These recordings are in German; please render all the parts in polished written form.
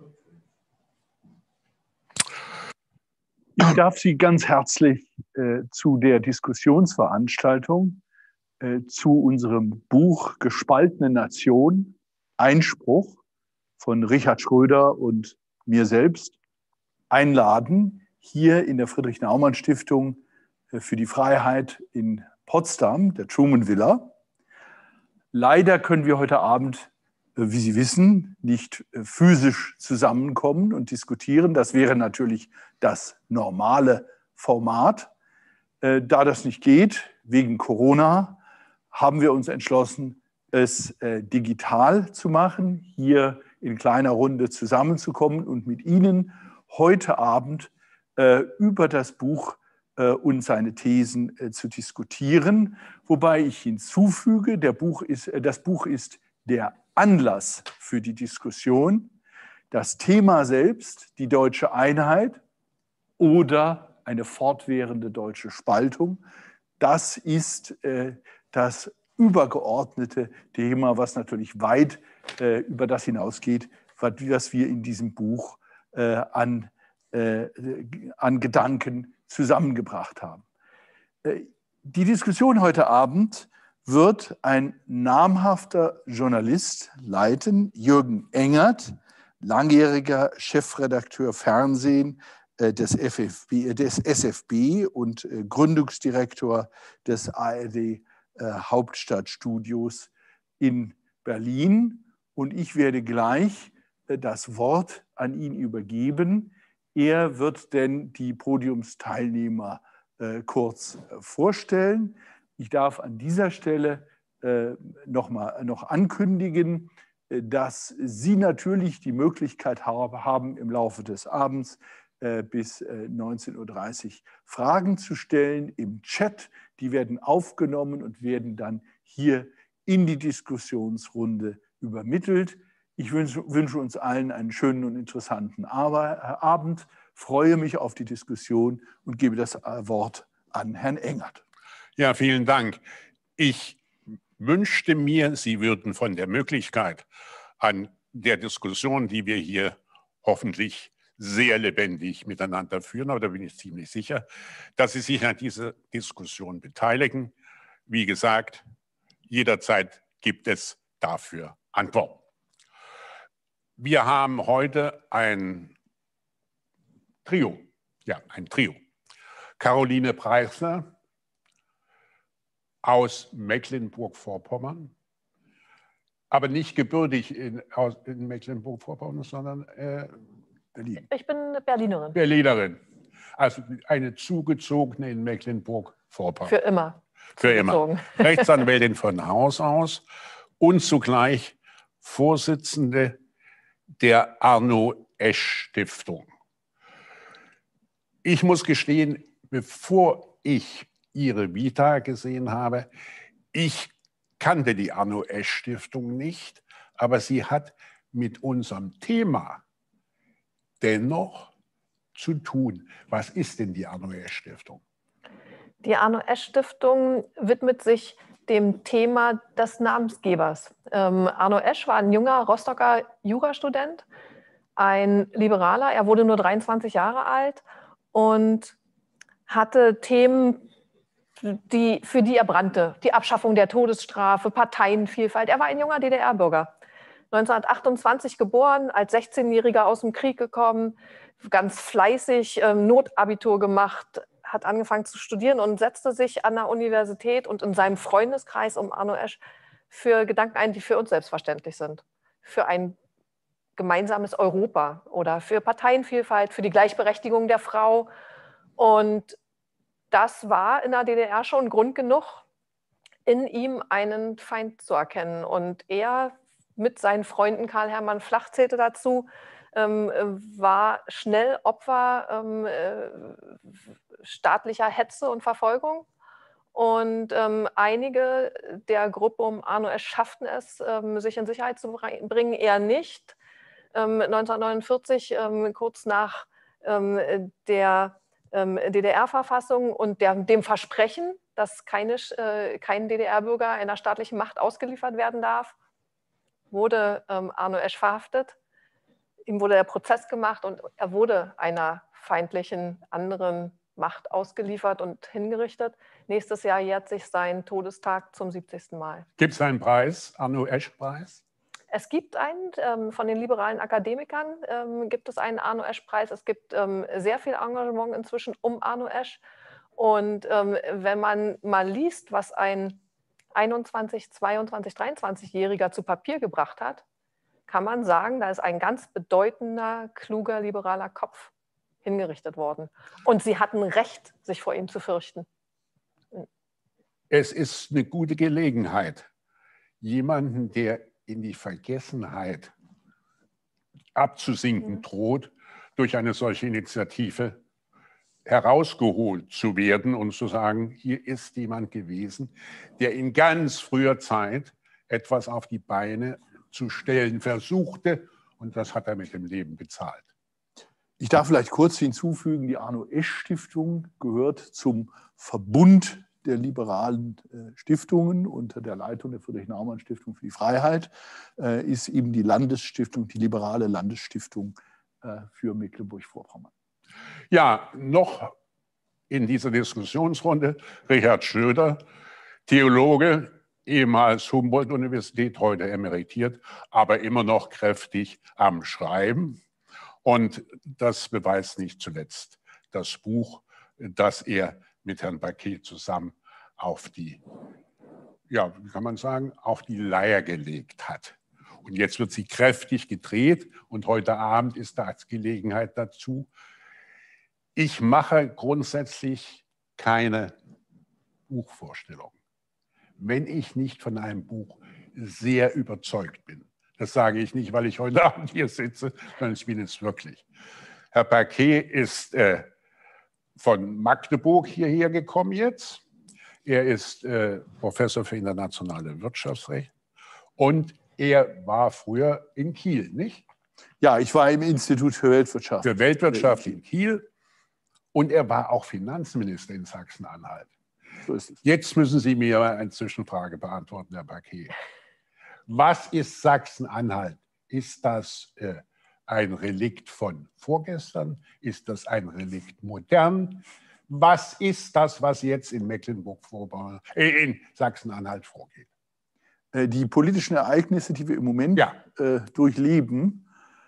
Ich darf Sie ganz herzlich zu der Diskussionsveranstaltung zu unserem Buch Gespaltene Nation, Einspruch von Richard Schröder und mir selbst einladen, hier in der Friedrich-Naumann-Stiftung für die Freiheit in Potsdam, der Truman Villa. Leider können wir heute Abend, wie Sie wissen, nicht physisch zusammenkommen und diskutieren. Das wäre natürlich das normale Format. Da das nicht geht, wegen Corona, haben wir uns entschlossen, es digital zu machen, hier in kleiner Runde zusammenzukommen und mit Ihnen heute Abend über das Buch und seine Thesen zu diskutieren. Wobei ich hinzufüge, das Buch ist der Anlass für die Diskussion. Das Thema selbst, die deutsche Einheit oder eine fortwährende deutsche Spaltung, das ist das übergeordnete Thema, was natürlich weit über das hinausgeht, was wir in diesem Buch an Gedanken zusammengebracht haben. Die Diskussion heute Abend wird ein namhafter Journalist leiten, Jürgen Engert, langjähriger Chefredakteur Fernsehen des SFB und Gründungsdirektor des ARD Hauptstadtstudios in Berlin. Und ich werde gleich das Wort an ihn übergeben. Er wird denn die Podiumsteilnehmer kurz vorstellen. Ich darf an dieser Stelle noch ankündigen, dass Sie natürlich die Möglichkeit haben, im Laufe des Abends bis 19:30 Uhr Fragen zu stellen im Chat. Die werden aufgenommen und werden dann hier in die Diskussionsrunde übermittelt. Ich wünsche uns allen einen schönen und interessanten Abend, freue mich auf die Diskussion und gebe das Wort an Herrn Engert. Ja, vielen Dank. Ich wünschte mir, Sie würden von der Möglichkeit an der Diskussion, die wir hier hoffentlich sehr lebendig miteinander führen, aber da bin ich ziemlich sicher, dass Sie sich an dieser Diskussion beteiligen. Wie gesagt, jederzeit gibt es dafür Antworten. Wir haben heute ein Trio. Caroline Preissler aus Mecklenburg-Vorpommern, aber nicht gebürtig in Mecklenburg-Vorpommern, sondern Berlin. Ich bin Berlinerin. Berlinerin. Also eine Zugezogene in Mecklenburg-Vorpommern. Für immer. Für immer. Rechtsanwältin von Haus aus und zugleich Vorsitzende der Arno-Esch-Stiftung. Ich muss gestehen, bevor ich Ihre Vita gesehen habe, ich kannte die Arno-Esch-Stiftung nicht, aber sie hat mit unserem Thema dennoch zu tun. Was ist denn die Arno-Esch-Stiftung? Die Arno-Esch-Stiftung widmet sich dem Thema des Namensgebers. Arno Esch war ein junger Rostocker Jurastudent, ein Liberaler. Er wurde nur 23 Jahre alt und hatte Themen, für die er brannte. Die Abschaffung der Todesstrafe, Parteienvielfalt. Er war ein junger DDR-Bürger. 1928 geboren, als 16-Jähriger aus dem Krieg gekommen, ganz fleißig, Notabitur gemacht, hat angefangen zu studieren und setzte sich an der Universität und in seinem Freundeskreis um Arno Esch für Gedanken ein, die für uns selbstverständlich sind. Für ein gemeinsames Europa oder für Parteienvielfalt, für die Gleichberechtigung der Frau. Und das war in der DDR schon Grund genug, in ihm einen Feind zu erkennen. Und er mit seinen Freunden, Karl Hermann Flach zählte dazu, war schnell Opfer staatlicher Hetze und Verfolgung. Und einige der Gruppe um Arno Esch schafften es, sich in Sicherheit zu bringen, er nicht. 1949, kurz nach der DDR-Verfassung und dem Versprechen, dass kein DDR-Bürger einer staatlichen Macht ausgeliefert werden darf, wurde Arno Esch verhaftet, ihm wurde der Prozess gemacht und er wurde einer feindlichen anderen Macht ausgeliefert und hingerichtet. Nächstes Jahr jährt sich sein Todestag zum 70. Mal. Gibt es einen Preis, Arno-Esch-Preis? Es gibt einen, von den liberalen Akademikern gibt es einen Arno Esch-Preis. Es gibt sehr viel Engagement inzwischen um Arno Esch. Und wenn man mal liest, was ein 21-, 22-, 23-Jähriger zu Papier gebracht hat, kann man sagen, da ist ein ganz bedeutender, kluger, liberaler Kopf hingerichtet worden. Und sie hatten Recht, sich vor ihm zu fürchten. Es ist eine gute Gelegenheit, jemanden, der in die Vergessenheit abzusinken droht, durch eine solche Initiative herausgeholt zu werden und zu sagen, hier ist jemand gewesen, der in ganz früher Zeit etwas auf die Beine zu stellen versuchte, und das hat er mit dem Leben bezahlt. Ich darf vielleicht kurz hinzufügen, die Arno-Esch-Stiftung gehört zum Verbund der liberalen Stiftungen unter der Leitung der Friedrich-Naumann-Stiftung für die Freiheit, ist eben die Landesstiftung, die liberale Landesstiftung für Mecklenburg-Vorpommern. Ja, noch in dieser Diskussionsrunde Richard Schröder, Theologe, ehemals Humboldt-Universität, heute emeritiert, aber immer noch kräftig am Schreiben. Und das beweist nicht zuletzt das Buch, das er mit Herrn Baquet zusammen auf die, ja, wie kann man sagen, auf die Leier gelegt hat. Und jetzt wird sie kräftig gedreht und heute Abend ist da Gelegenheit dazu. Ich mache grundsätzlich keine Buchvorstellung, wenn ich nicht von einem Buch sehr überzeugt bin. Das sage ich nicht, weil ich heute Abend hier sitze, sondern ich bin es wirklich. Herr Baquet ist von Magdeburg hierher gekommen jetzt. Er ist Professor für internationale Wirtschaftsrecht und er war früher in Kiel, nicht? Ja, ich war im Institut für Weltwirtschaft. Für Weltwirtschaft in Kiel und er war auch Finanzminister in Sachsen-Anhalt. So ist es. Jetzt müssen Sie mir eine Zwischenfrage beantworten, Herr Baquet. Was ist Sachsen-Anhalt? Ist das ein Relikt von vorgestern? Ist das ein Relikt modern? Was ist das, was jetzt in Mecklenburg-Vorpommern, in Sachsen-Anhalt vorgeht? Die politischen Ereignisse, die wir im Moment durchleben,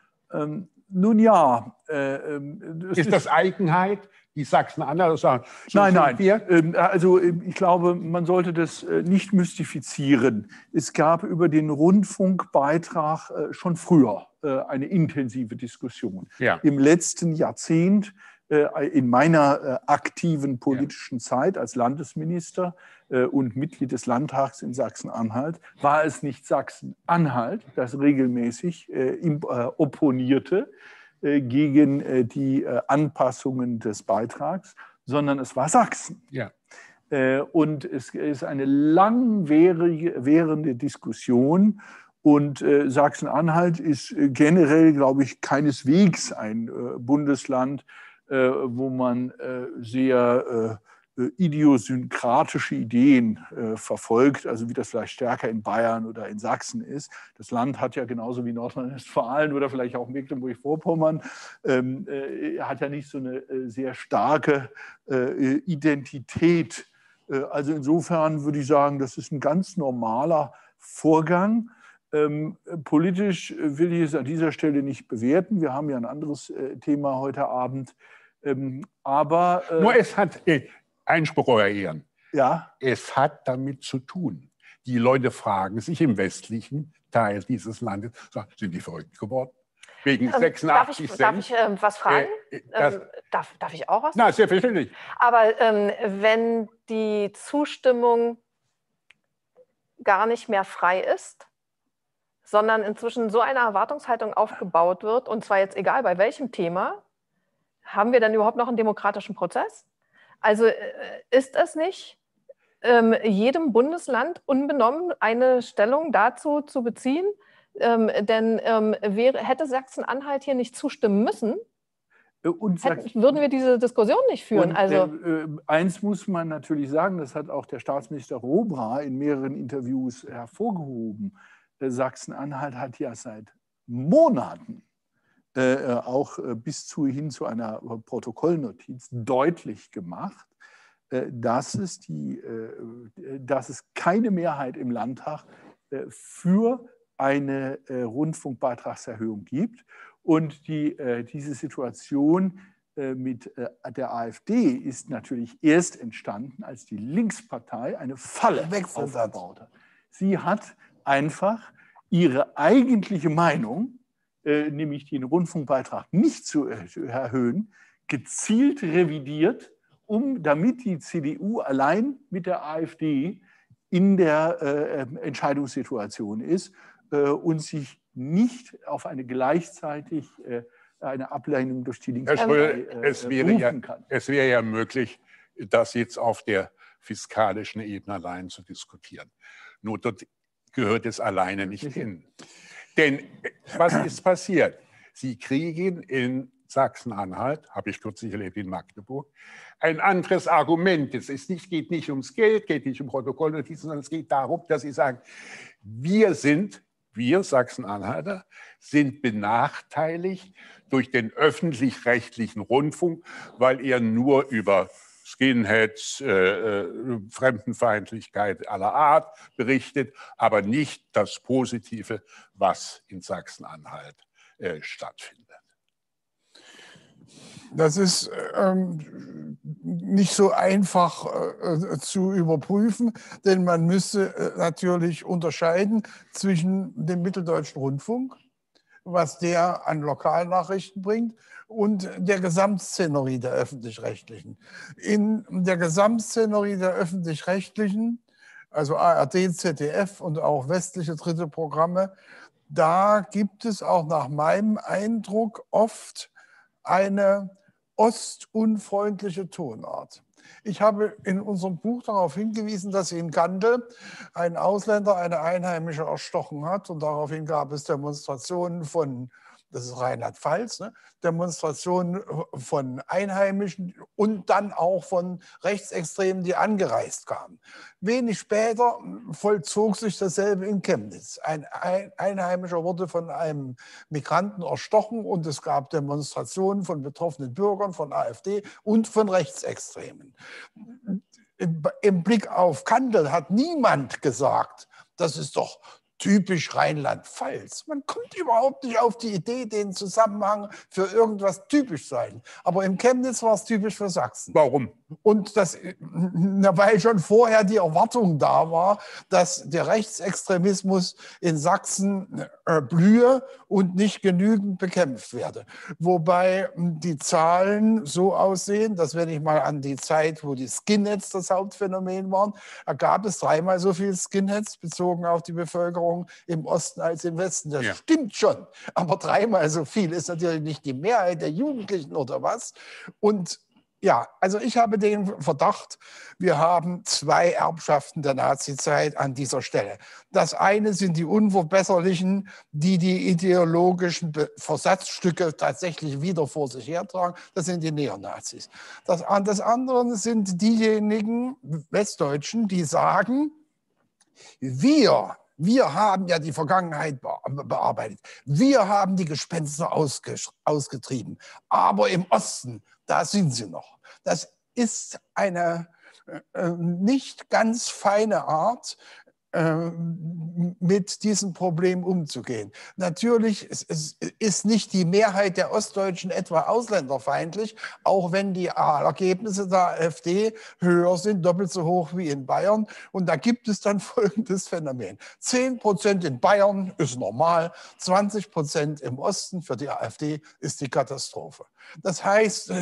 nun ja. Ist das Eigenheit, die Sachsen-Anhalt sagen? Nein, nein. Also ich glaube, man sollte das nicht mystifizieren. Es gab über den Rundfunkbeitrag schon früher eine intensive Diskussion. Ja. Im letzten Jahrzehnt, in meiner aktiven politischen Zeit als Landesminister und Mitglied des Landtags in Sachsen-Anhalt, war es nicht Sachsen-Anhalt, das regelmäßig opponierte gegen die Anpassungen des Beitrags, sondern es war Sachsen. Ja. Und es ist eine langwährende Diskussion. Und Sachsen-Anhalt ist generell, glaube ich, keineswegs ein Bundesland, wo man sehr idiosynkratische Ideen verfolgt, also wie das vielleicht stärker in Bayern oder in Sachsen ist. Das Land hat ja genauso wie Nordrhein-Westfalen oder vielleicht auch Mecklenburg-Vorpommern, hat ja nicht so eine sehr starke Identität. Also insofern würde ich sagen, das ist ein ganz normaler Vorgang. Politisch will ich es an dieser Stelle nicht bewerten. Wir haben ja ein anderes Thema heute Abend. Aber nur es hat Einspruch, Euer Ehren. Ja. Es hat damit zu tun. Die Leute fragen sich im westlichen Teil dieses Landes, sind die verrückt geworden? Wegen 86 Cent. Darf ich was fragen? Darf ich auch was? Na, selbstverständlich. Aber wenn die Zustimmung gar nicht mehr frei ist, sondern inzwischen so eine Erwartungshaltung aufgebaut wird, und zwar jetzt egal bei welchem Thema, haben wir denn überhaupt noch einen demokratischen Prozess? Also ist es nicht jedem Bundesland unbenommen eine Stellung dazu zu beziehen? Denn hätte Sachsen-Anhalt hier nicht zustimmen müssen, würden wir diese Diskussion nicht führen. Eins muss man natürlich sagen, das hat auch der Staatsminister Robra in mehreren Interviews hervorgehoben. Sachsen-Anhalt hat ja seit Monaten auch bis hin zu einer Protokollnotiz deutlich gemacht, dass es keine Mehrheit im Landtag für eine Rundfunkbeitragserhöhung gibt. Und diese Situation mit der AfD ist natürlich erst entstanden, als die Linkspartei eine Falle aufgebaut hat. Sie hat einfach ihre eigentliche Meinung, nämlich den Rundfunkbeitrag nicht zu erhöhen, gezielt revidiert, damit die CDU allein mit der AfD in der Entscheidungssituation ist und sich nicht auf eine gleichzeitig eine Ablehnung durch die Linkspartei berufen kann. Es wäre ja möglich, das jetzt auf der fiskalischen Ebene allein zu diskutieren. Nur dort gehört es alleine nicht hin. Denn was ist passiert? Sie kriegen in Sachsen-Anhalt, habe ich kürzlich erlebt in Magdeburg, ein anderes Argument. Es geht nicht ums Geld, geht nicht um Protokollnotizen, sondern es geht darum, dass sie sagen, wir Sachsen-Anhalter sind benachteiligt durch den öffentlich-rechtlichen Rundfunk, weil er nur über Skinheads, Fremdenfeindlichkeit aller Art berichtet, aber nicht das Positive, was in Sachsen-Anhalt stattfindet. Das ist nicht so einfach zu überprüfen, denn man müsste natürlich unterscheiden zwischen dem Mitteldeutschen Rundfunk, was der an Lokalnachrichten bringt, und der Gesamtszenerie der Öffentlich-Rechtlichen. In der Gesamtszenerie der Öffentlich-Rechtlichen, also ARD, ZDF und auch westliche dritte Programme, da gibt es auch nach meinem Eindruck oft eine ostunfreundliche Tonart. Ich habe in unserem Buch darauf hingewiesen, dass in Kandel ein Ausländer eine Einheimische erstochen hat. Und daraufhin gab es Demonstrationen von, das ist Rheinland-Pfalz, ne? Demonstrationen von Einheimischen und dann auch von Rechtsextremen, die angereist kamen. Wenig später vollzog sich dasselbe in Chemnitz. Ein Einheimischer wurde von einem Migranten erstochen und es gab Demonstrationen von betroffenen Bürgern, von AfD und von Rechtsextremen. Im Blick auf Kandel hat niemand gesagt, das ist doch typisch Rheinland-Pfalz. Man kommt überhaupt nicht auf die Idee, den Zusammenhang für irgendwas typisch sein. Aber im Chemnitz war es typisch für Sachsen. Warum? Und das, weil schon vorher die Erwartung da war, dass der Rechtsextremismus in Sachsen blühe und nicht genügend bekämpft werde. Wobei die Zahlen so aussehen, dass wenn ich mal an die Zeit, wo die Skinheads das Hauptphänomen waren, gab es 3-mal so viele Skinheads bezogen auf die Bevölkerung im Osten als im Westen. Das stimmt schon. Aber 3-mal so viel ist natürlich nicht die Mehrheit der Jugendlichen oder was. Und ja, also ich habe den Verdacht, wir haben 2 Erbschaften der Nazizeit an dieser Stelle. Das eine sind die Unverbesserlichen, die die ideologischen Versatzstücke tatsächlich wieder vor sich hertragen. Das sind die Neonazis. Das andere sind diejenigen Westdeutschen, die sagen, wir haben ja die Vergangenheit bearbeitet. Wir haben die Gespenster ausgetrieben. Aber im Osten, da sind sie noch. Das ist eine nicht ganz feine Art, mit diesem Problem umzugehen. Natürlich ist nicht die Mehrheit der Ostdeutschen etwa ausländerfeindlich, auch wenn die Ergebnisse der AfD höher sind, doppelt so hoch wie in Bayern. Und da gibt es dann folgendes Phänomen. 10% in Bayern ist normal, 20% im Osten für die AfD ist die Katastrophe. Das heißt,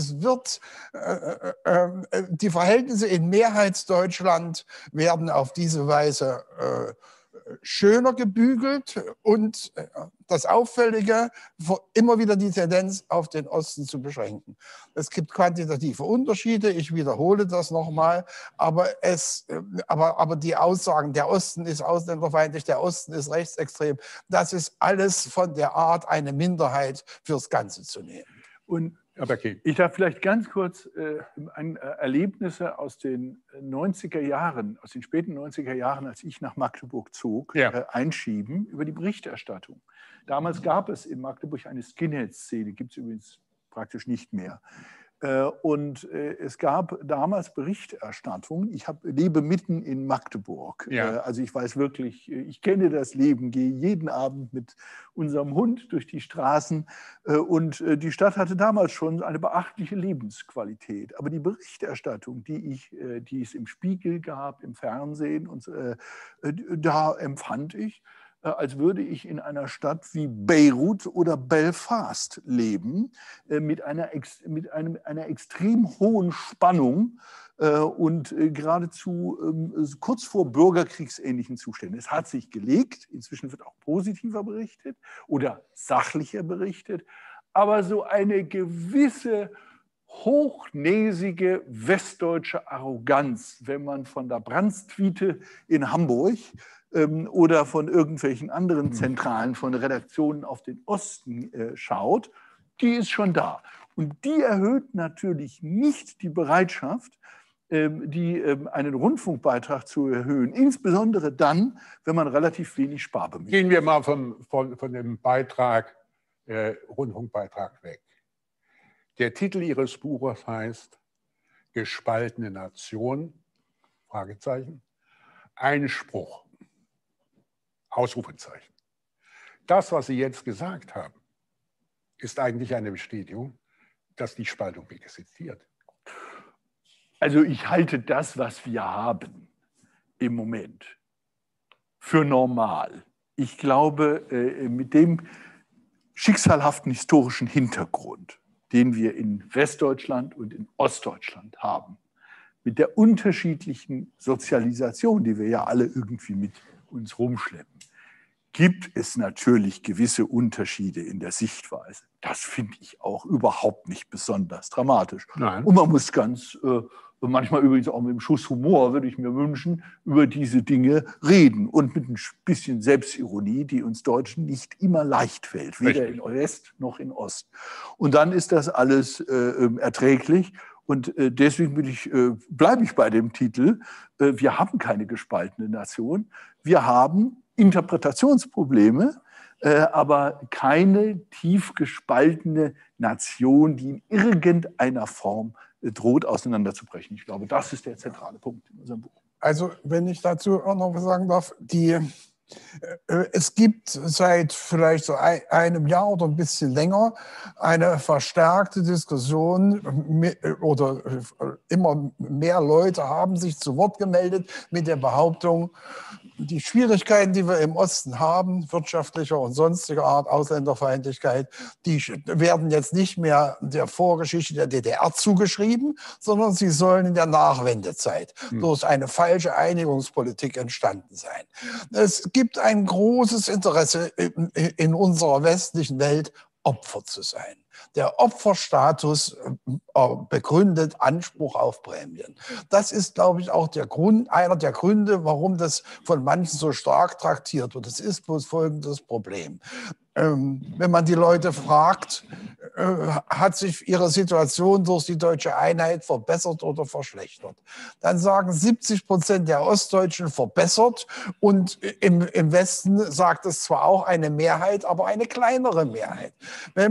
die Verhältnisse in Mehrheitsdeutschland werden auf diese Weise schöner gebügelt und das Auffällige, immer wieder die Tendenz auf den Osten zu beschränken. Es gibt quantitative Unterschiede, ich wiederhole das nochmal, aber die Aussagen, der Osten ist ausländerfeindlich, der Osten ist rechtsextrem, das ist alles von der Art, eine Minderheit fürs Ganze zu nehmen. Und Aber okay. Ich darf vielleicht ganz kurz Erlebnisse aus den 90er Jahren, aus den späten 90er Jahren, als ich nach Magdeburg zog, einschieben über die Berichterstattung. Damals gab es in Magdeburg eine Skinhead-Szene, gibt es übrigens praktisch nicht mehr. Und es gab damals Berichterstattung. Ich lebe mitten in Magdeburg. Ja. Also ich weiß wirklich, ich kenne das Leben, gehe jeden Abend mit unserem Hund durch die Straßen. Und die Stadt hatte damals schon eine beachtliche Lebensqualität. Aber die Berichterstattung, die es im Spiegel gab, im Fernsehen, und da empfand ich, als würde ich in einer Stadt wie Beirut oder Belfast leben, mit einer extrem hohen Spannung und geradezu kurz vor bürgerkriegsähnlichen Zuständen. Es hat sich gelegt, inzwischen wird auch positiver berichtet oder sachlicher berichtet, aber so eine gewisse hochnäsige westdeutsche Arroganz, wenn man von der Brandstwiete in Hamburg oder von irgendwelchen anderen Zentralen, von Redaktionen auf den Osten schaut, die ist schon da. Und die erhöht natürlich nicht die Bereitschaft, einen Rundfunkbeitrag zu erhöhen, insbesondere dann, wenn man relativ wenig Sparbemüht. Gehen wir mal von dem Rundfunkbeitrag weg. Der Titel Ihres Buches heißt Gespaltene Nation, Fragezeichen, Einspruch, Ausrufezeichen. Das, was Sie jetzt gesagt haben, ist eigentlich eine Bestätigung, dass die Spaltung existiert. Also ich halte das, was wir haben im Moment, für normal. Ich glaube, mit dem schicksalhaften historischen Hintergrund, den wir in Westdeutschland und in Ostdeutschland haben, mit der unterschiedlichen Sozialisation, die wir ja alle irgendwie mit uns rumschleppen, gibt es natürlich gewisse Unterschiede in der Sichtweise. Das finde ich auch überhaupt nicht besonders dramatisch. Nein. Und man muss manchmal übrigens auch mit einem Schuss Humor, würde ich mir wünschen, über diese Dinge reden. Und mit ein bisschen Selbstironie, die uns Deutschen nicht immer leicht fällt, weder Richtig. in West noch in Ost. Und dann ist das alles erträglich. Und deswegen bleibe ich bei dem Titel, wir haben keine gespaltene Nation, wir haben Interpretationsprobleme, aber keine tief gespaltene Nation, die in irgendeiner Form droht auseinanderzubrechen. Ich glaube, das ist der zentrale Punkt in unserem Buch. Also, wenn ich dazu auch noch was sagen darf, es gibt seit vielleicht so einem Jahr oder ein bisschen länger eine verstärkte Diskussion oder immer mehr Leute haben sich zu Wort gemeldet mit der Behauptung, die Schwierigkeiten, die wir im Osten haben, wirtschaftlicher und sonstiger Art, Ausländerfeindlichkeit, die werden jetzt nicht mehr der Vorgeschichte der DDR zugeschrieben, sondern sie sollen in der Nachwendezeit durch eine falsche Einigungspolitik entstanden sein. Es gibt ein großes Interesse in unserer westlichen Welt, Opfer zu sein. Der Opferstatus begründet Anspruch auf Prämien. Das ist, glaube ich, auch einer der Gründe, warum das von manchen so stark traktiert wird. Es ist bloß folgendes Problem. Wenn man die Leute fragt, hat sich ihre Situation durch die deutsche Einheit verbessert oder verschlechtert? Dann sagen 70% der Ostdeutschen verbessert und im Westen sagt es zwar auch eine Mehrheit, aber eine kleinere Mehrheit. Wenn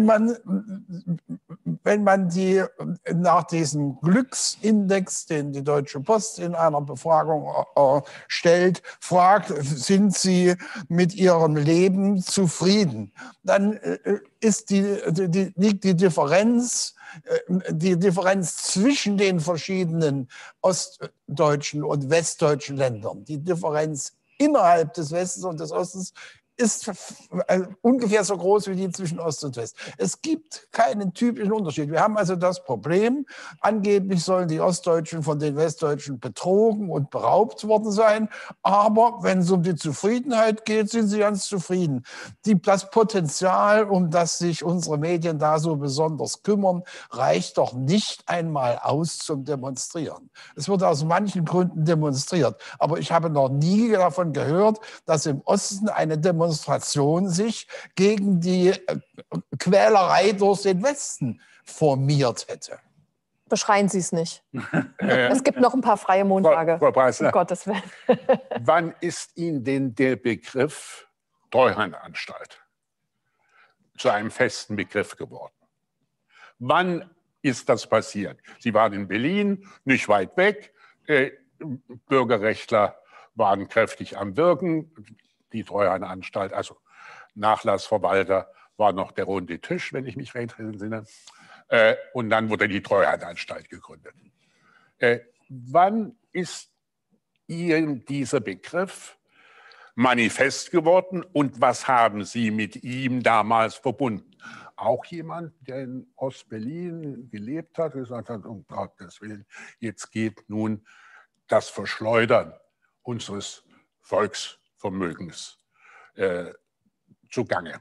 man nach diesem Glücksindex, den die Deutsche Post in einer Befragung stellt, fragt, sind Sie mit Ihrem Leben zufrieden? Dann liegt die Differenz zwischen den verschiedenen ostdeutschen und westdeutschen Ländern, die Differenz innerhalb des Westens und des Ostens, ist ungefähr so groß wie die zwischen Ost und West. Es gibt keinen typischen Unterschied. Wir haben also das Problem, angeblich sollen die Ostdeutschen von den Westdeutschen betrogen und beraubt worden sein, aber wenn es um die Zufriedenheit geht, sind sie ganz zufrieden. Das Potenzial, um das sich unsere Medien da so besonders kümmern, reicht doch nicht einmal aus zum Demonstrieren. Es wird aus manchen Gründen demonstriert, aber ich habe noch nie davon gehört, dass im Osten eine Demonstration sich gegen die Quälerei durch den Westen formiert hätte. Beschreien Sie es nicht. Es gibt noch ein paar freie Montage. Frau Preissner, um Gottes Willen. wann ist Ihnen denn der Begriff Treuhandanstalt zu einem festen Begriff geworden? Wann ist das passiert? Sie waren in Berlin, nicht weit weg. Bürgerrechtler waren kräftig am Wirken. Die Treuhandanstalt, also Nachlassverwalter, war noch der runde Tisch, wenn ich mich recht entsinne. Und dann wurde die Treuhandanstalt gegründet. Wann ist Ihnen dieser Begriff manifest geworden und was haben Sie mit ihm damals verbunden? Auch jemand, der in Ostberlin gelebt hat, gesagt hat, um Gottes Willen, jetzt geht nun das Verschleudern unseres Volksvermögens zugange.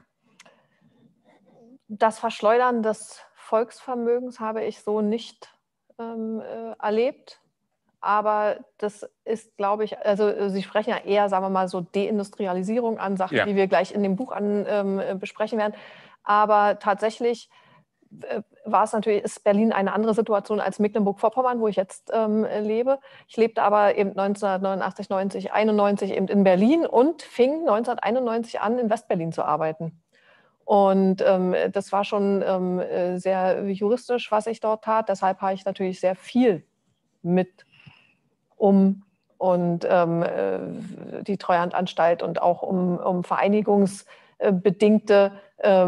Das Verschleudern des Volksvermögens habe ich so nicht erlebt. Aber das ist, glaube ich, also Sie sprechen ja eher, sagen wir mal, so Deindustrialisierung an, Sachen, die wir gleich in dem Buch besprechen werden. Aber tatsächlich war es natürlich, ist Berlin eine andere Situation als Mecklenburg-Vorpommern, wo ich jetzt lebe. Ich lebte aber eben 1989, 90, 91 eben in Berlin und fing 1991 an, in Westberlin zu arbeiten. Und das war schon sehr juristisch, was ich dort tat. Deshalb habe ich natürlich sehr viel mit und die Treuhandanstalt und auch um vereinigungsbedingte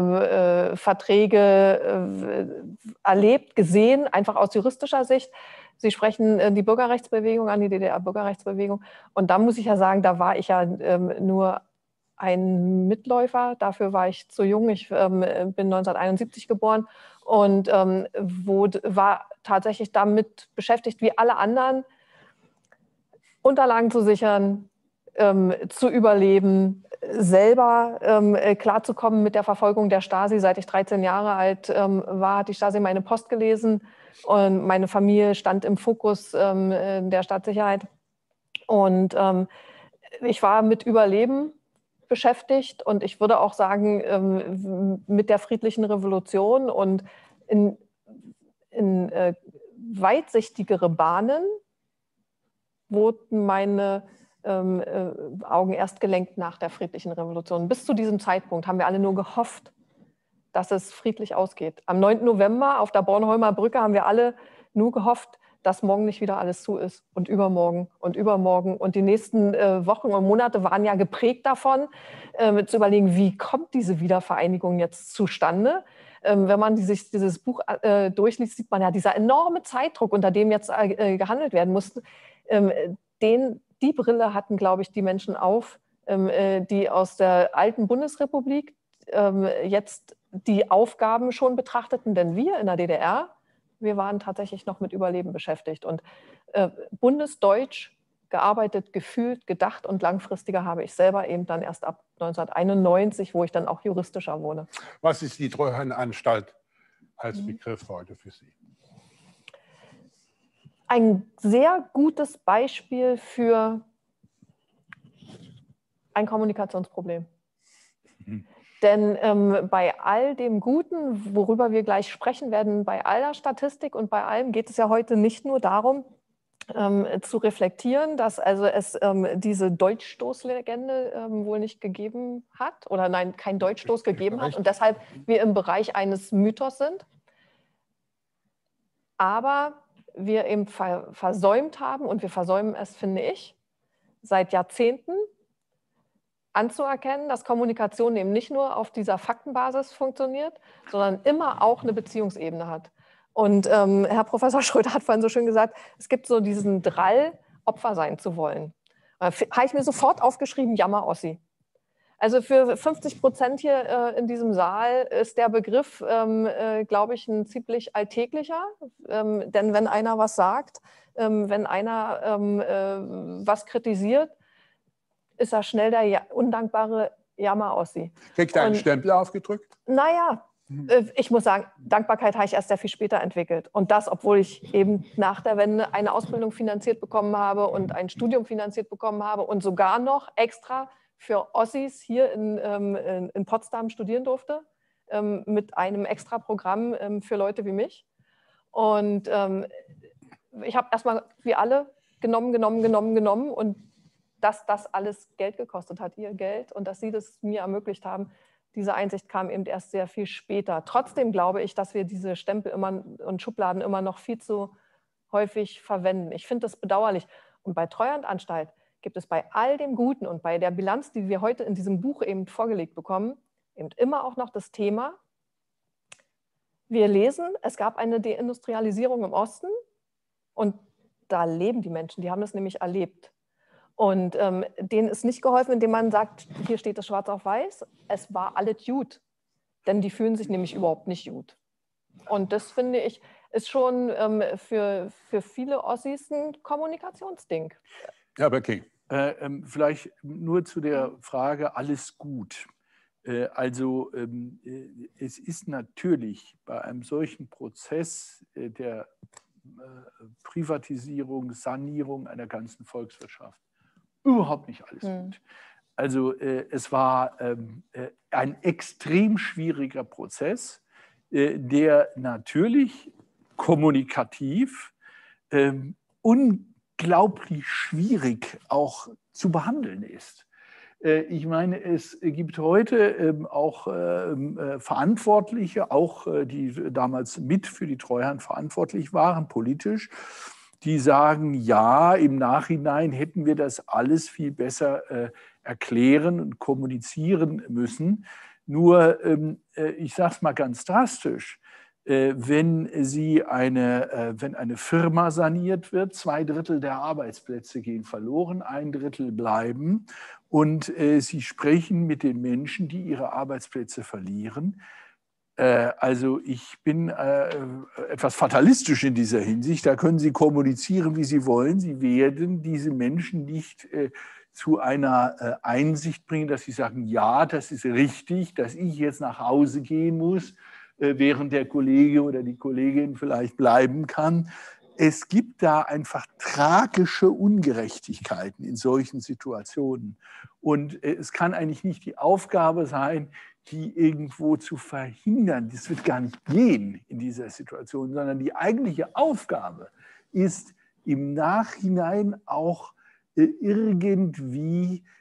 Verträge erlebt, gesehen, einfach aus juristischer Sicht. Sie sprechen die Bürgerrechtsbewegung an, die DDR-Bürgerrechtsbewegung. Und da muss ich ja sagen, da war ich ja nur ein Mitläufer. Dafür war ich zu jung. Ich bin 1971 geboren und war tatsächlich damit beschäftigt, wie alle anderen, Unterlagen zu sichern, zu überleben, selber klarzukommen mit der Verfolgung der Stasi. Seit ich 13 Jahre alt war, hat die Stasi meine Post gelesen und meine Familie stand im Fokus der Staatssicherheit. Und ich war mit Überleben beschäftigt und ich würde auch sagen, mit der friedlichen Revolution und in weitsichtigere Bahnen wurden meine Augen erst gelenkt nach der friedlichen Revolution. Bis zu diesem Zeitpunkt haben wir alle nur gehofft, dass es friedlich ausgeht. Am 9. November auf der Bornholmer Brücke haben wir alle nur gehofft, dass morgen nicht wieder alles zu ist und übermorgen und übermorgen. Und die nächsten Wochen und Monate waren ja geprägt davon, zu überlegen, wie kommt diese Wiedervereinigung jetzt zustande. Wenn man sich dieses Buch durchliest, sieht man ja dieser enorme Zeitdruck, unter dem jetzt gehandelt werden musste. Die Brille hatten, glaube ich, die Menschen auf, die aus der alten Bundesrepublik jetzt die Aufgaben schon betrachteten. Denn wir in der DDR, wir waren tatsächlich noch mit Überleben beschäftigt. Und bundesdeutsch gearbeitet, gefühlt, gedacht und langfristiger habe ich selber eben dann erst ab 1991, wo ich dann auch juristischer wurde. Was ist die Treuhandanstalt als Begriff heute für Sie? Ein sehr gutes Beispiel für ein Kommunikationsproblem. Denn bei all dem Guten, worüber wir gleich sprechen werden, bei aller Statistik und bei allem geht es ja heute nicht nur darum, zu reflektieren, dass also es diese Deutschstoßlegende wohl nicht gegeben hat oder nein, kein Deutschstoß gegeben hat und deshalb wir im Bereich eines Mythos sind. Aber wir eben versäumt haben, und wir versäumen es, finde ich, seit Jahrzehnten anzuerkennen, dass Kommunikation eben nicht nur auf dieser Faktenbasis funktioniert, sondern immer auch eine Beziehungsebene hat. Und Herr Professor Schröder hat vorhin so schön gesagt, es gibt so diesen Drall, Opfer sein zu wollen. Habe ich mir sofort aufgeschrieben, Jammer-Ossi. Also für 50% hier in diesem Saal ist der Begriff, glaube ich, ein ziemlich alltäglicher. Denn wenn einer was sagt, wenn einer was kritisiert, ist er schnell der undankbare Jammer-Ossi. Kriegt er einen Stempel aufgedrückt? Naja, ich muss sagen, Dankbarkeit habe ich erst sehr viel später entwickelt. Und das, obwohl ich eben nach der Wende eine Ausbildung finanziert bekommen habe und ein Studium finanziert bekommen habe und sogar noch extra für Ossis hier in Potsdam studieren durfte, mit einem Extraprogramm für Leute wie mich. Und ich habe erstmal wie alle genommen und dass das alles Geld gekostet hat, ihr Geld, und dass sie das mir ermöglicht haben, diese Einsicht kam eben erst sehr viel später. Trotzdem glaube ich, dass wir diese Stempel und Schubladen immer noch viel zu häufig verwenden. Ich finde das bedauerlich. Und bei Treuhandanstalt gibt es bei all dem Guten und bei der Bilanz, die wir heute in diesem Buch eben vorgelegt bekommen, eben immer auch noch das Thema, wir lesen, es gab eine Deindustrialisierung im Osten und da leben die Menschen, die haben das nämlich erlebt. Und denen ist nicht geholfen, indem man sagt, hier steht es schwarz auf weiß, es war alles gut. Denn die fühlen sich nämlich überhaupt nicht gut. Und das, finde ich, ist schon für viele Ossis ein Kommunikationsding. Ja, aber okay. Vielleicht nur zu der Frage, alles gut. Also es ist natürlich bei einem solchen Prozess der Privatisierung, Sanierung einer ganzen Volkswirtschaft überhaupt nicht alles gut. Also es war ein extrem schwieriger Prozess, der natürlich kommunikativ unglaublich schwierig auch zu behandeln ist. Ich meine, es gibt heute auch Verantwortliche, auch die damals mit für die Treuhand verantwortlich waren, politisch, die sagen, ja, im Nachhinein hätten wir das alles viel besser erklären und kommunizieren müssen. Nur, ich sage es mal ganz drastisch, wenn eine Firma saniert wird, 2/3 der Arbeitsplätze gehen verloren, 1/3 bleiben und Sie sprechen mit den Menschen, die ihre Arbeitsplätze verlieren. Also ich bin etwas fatalistisch in dieser Hinsicht. Da können Sie kommunizieren, wie Sie wollen. Sie werden diese Menschen nicht zu einer Einsicht bringen, dass sie sagen, ja, das ist richtig, dass ich jetzt nach Hause gehen muss, während der Kollege oder die Kollegin vielleicht bleiben kann. Es gibt da einfach tragische Ungerechtigkeiten in solchen Situationen. Und es kann eigentlich nicht die Aufgabe sein, die irgendwo zu verhindern. Das wird gar nicht gehen in dieser Situation, sondern die eigentliche Aufgabe ist, im Nachhinein auch irgendwie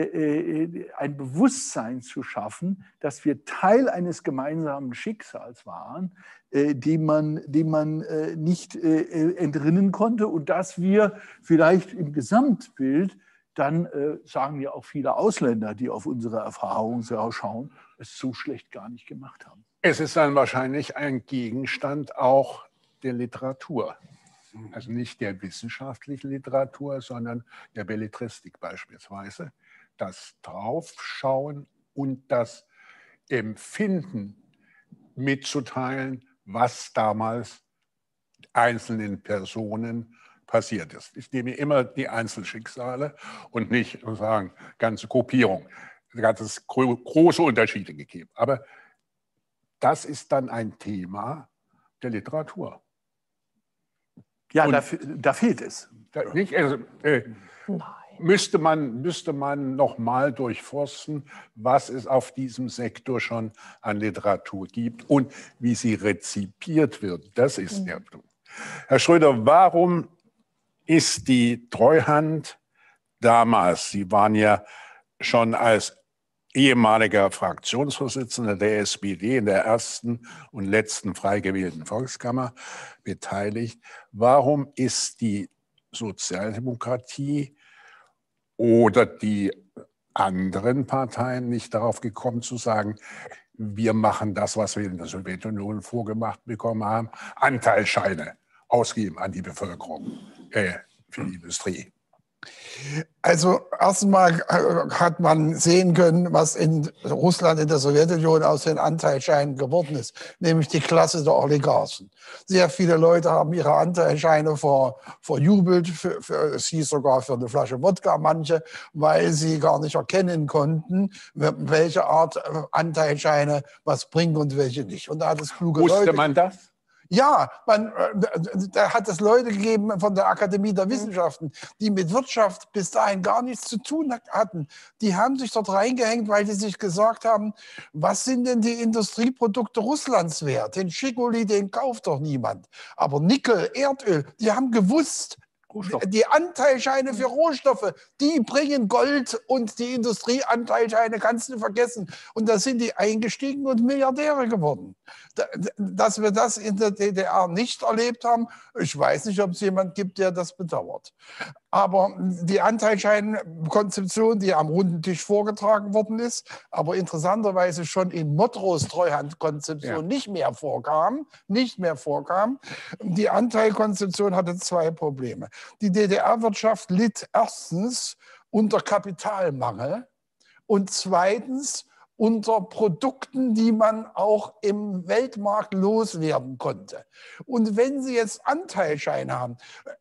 ein Bewusstsein zu schaffen, dass wir Teil eines gemeinsamen Schicksals waren, dem man nicht entrinnen konnte und dass wir vielleicht im Gesamtbild dann, sagen ja auch viele Ausländer, die auf unsere Erfahrungen schauen, es so schlecht gar nicht gemacht haben. Es ist dann wahrscheinlich ein Gegenstand auch der Literatur. Also nicht der wissenschaftlichen Literatur, sondern der Belletristik beispielsweise. Das Draufschauen und das Empfinden mitzuteilen, was damals einzelnen Personen passiert ist. Ich nehme immer die Einzelschicksale und nicht sozusagen ganze Gruppierung. Da hat es große Unterschiede gegeben. Aber das ist dann ein Thema der Literatur. Ja, da fehlt es. Müsste man noch mal durchforsten, was es auf diesem Sektor schon an Literatur gibt und wie sie rezipiert wird. Das ist der Punkt. Herr Schröder, warum ist die Treuhand damals, Sie waren ja schon als ehemaliger Fraktionsvorsitzender der SPD in der ersten und letzten frei gewählten Volkskammer beteiligt. Warum ist die Sozialdemokratie oder die anderen Parteien nicht darauf gekommen zu sagen, wir machen das, was wir in der Sowjetunion vorgemacht bekommen haben, Anteilsscheine ausgeben an die Bevölkerung für die Industrie? Also erstmal hat man sehen können, was in Russland, in der Sowjetunion aus den Anteilsscheinen geworden ist, nämlich die Klasse der Oligarchen. Sehr viele Leute haben ihre Anteilsscheine verjubelt, es hieß sogar für eine Flasche Wodka manche, weil sie gar nicht erkennen konnten, welche Art Anteilsscheine was bringen und welche nicht. Und da hat es kluge Leute. Wusste man das? Ja, da hat es Leute gegeben von der Akademie der Wissenschaften, die mit Wirtschaft bis dahin gar nichts zu tun hatten. Die haben sich dort reingehängt, weil die sich gesagt haben, was sind denn die Industrieprodukte Russlands wert? Den Schikoli, den kauft doch niemand. Aber Nickel, Erdöl, die haben gewusst, die Anteilscheine für Rohstoffe, die bringen Gold, und die Industrieanteilscheine kannst du vergessen. Und da sind die eingestiegen und Milliardäre geworden. Dass wir das in der DDR nicht erlebt haben, ich weiß nicht, ob es jemand gibt, der das bedauert. Aber die Anteilscheinkonzeption, die am runden Tisch vorgetragen worden ist, aber interessanterweise schon in Modrows Treuhandkonzeption nicht mehr vorkam, die Anteilkonzeption hatte zwei Probleme. Die DDR-Wirtschaft litt erstens unter Kapitalmangel und zweitens unter Produkten, die man auch im Weltmarkt loswerden konnte. Und wenn Sie jetzt Anteilscheine haben,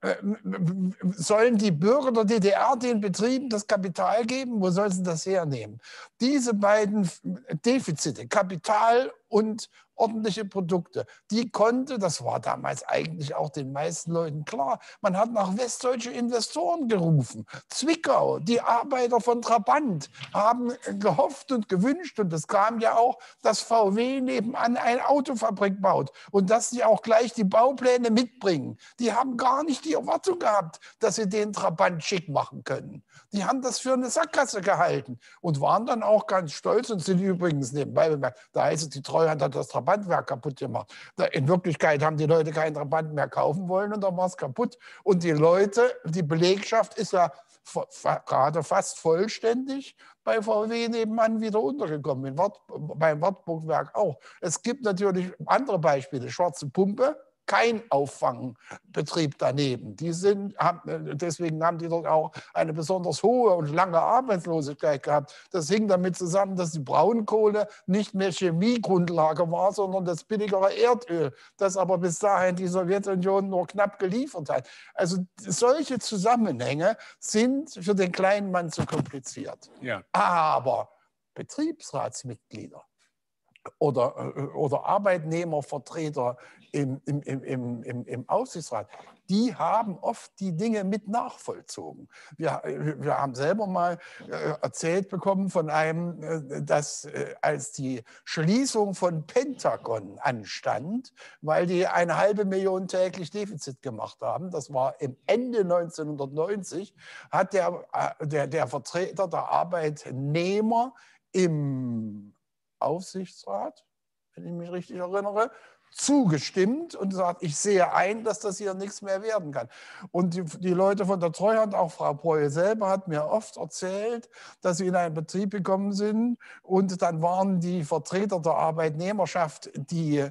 sollen die Bürger der DDR den Betrieben das Kapital geben? Wo sollen sie das hernehmen? Diese beiden Defizite, Kapital und ordentliche Produkte, die konnte, das war damals eigentlich auch den meisten Leuten klar, man hat nach westdeutsche Investoren gerufen. Zwickau, die Arbeiter von Trabant haben gehofft und gewünscht, und es kam ja auch, dass VW nebenan eine Autofabrik baut und dass sie auch gleich die Baupläne mitbringen. Die haben gar nicht die Erwartung gehabt, dass sie den Trabant schick machen können. Die haben das für eine Sackgasse gehalten und waren dann auch ganz stolz und sind übrigens nebenbei bemerkt, da heißt es, die Treuhand hat das Trabantwerk kaputt gemacht. In Wirklichkeit haben die Leute keinen Trabant mehr kaufen wollen und dann war es kaputt. Und die Leute, die Belegschaft ist ja gerade fast vollständig bei VW nebenan wieder untergekommen, beim Wartburgwerk auch. Es gibt natürlich andere Beispiele, Schwarze Pumpe, kein Auffangbetrieb daneben. Deswegen haben die dort auch eine besonders hohe und lange Arbeitslosigkeit gehabt. Das hing damit zusammen, dass die Braunkohle nicht mehr Chemiegrundlage war, sondern das billigere Erdöl, das aber bis dahin die Sowjetunion nur knapp geliefert hat. Also solche Zusammenhänge sind für den kleinen Mann zu kompliziert. Ja. Aber Betriebsratsmitglieder oder Arbeitnehmervertreter im Aufsichtsrat, die haben oft die Dinge mit nachvollzogen. Wir haben selber mal erzählt bekommen von einem, dass als die Schließung von Pentagon anstand, weil die 1,5 Million täglich Defizit gemacht haben, das war im Ende 1990, hat der Vertreter der Arbeitnehmer im Aufsichtsrat, wenn ich mich richtig erinnere, zugestimmt und gesagt, ich sehe ein, dass das hier nichts mehr werden kann. Und die Leute von der Treuhand, auch Frau Breuer selber, hat mir oft erzählt, dass sie in einen Betrieb gekommen sind und dann waren die Vertreter der Arbeitnehmerschaft, die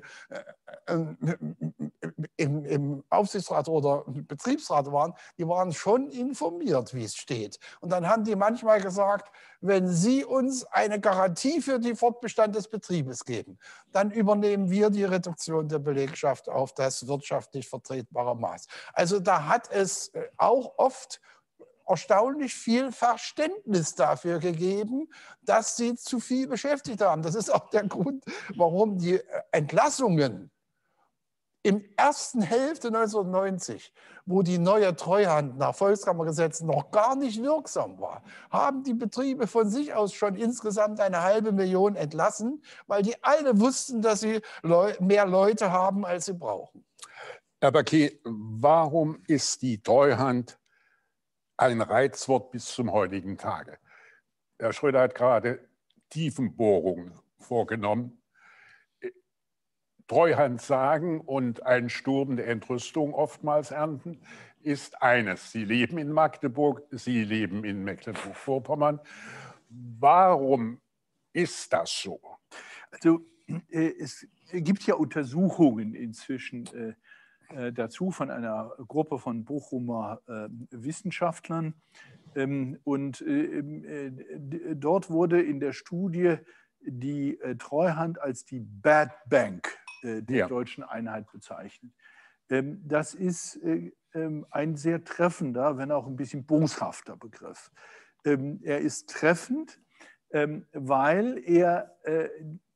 im Aufsichtsrat oder Betriebsrat waren, die waren schon informiert, wie es steht. Und dann haben die manchmal gesagt, wenn Sie uns eine Garantie für den Fortbestand des Betriebes geben, dann übernehmen wir die Reduktion der Belegschaft auf das wirtschaftlich vertretbare Maß. Also da hat es auch oft erstaunlich viel Verständnis dafür gegeben, dass sie zu viel beschäftigt haben. Das ist auch der Grund, warum die Entlassungen im ersten Hälfte 1990, wo die neue Treuhand nach Volkskammergesetz noch gar nicht wirksam war, haben die Betriebe von sich aus schon insgesamt 1,5 Million entlassen, weil die alle wussten, dass sie mehr Leute haben, als sie brauchen. Herr Baquet, warum ist die Treuhand ein Reizwort bis zum heutigen Tage? Herr Schröder hat gerade Tiefenbohrungen vorgenommen. Treuhand sagen und einen Sturm der Entrüstung oftmals ernten, ist eines. Sie leben in Magdeburg, Sie leben in Mecklenburg-Vorpommern. Warum ist das so? Also es gibt ja Untersuchungen inzwischen dazu von einer Gruppe von Bochumer Wissenschaftlern. Und dort wurde in der Studie die Treuhand als die Bad Bank der deutschen Einheit bezeichnet. Das ist ein sehr treffender, wenn auch ein bisschen boshafter Begriff. Er ist treffend, weil er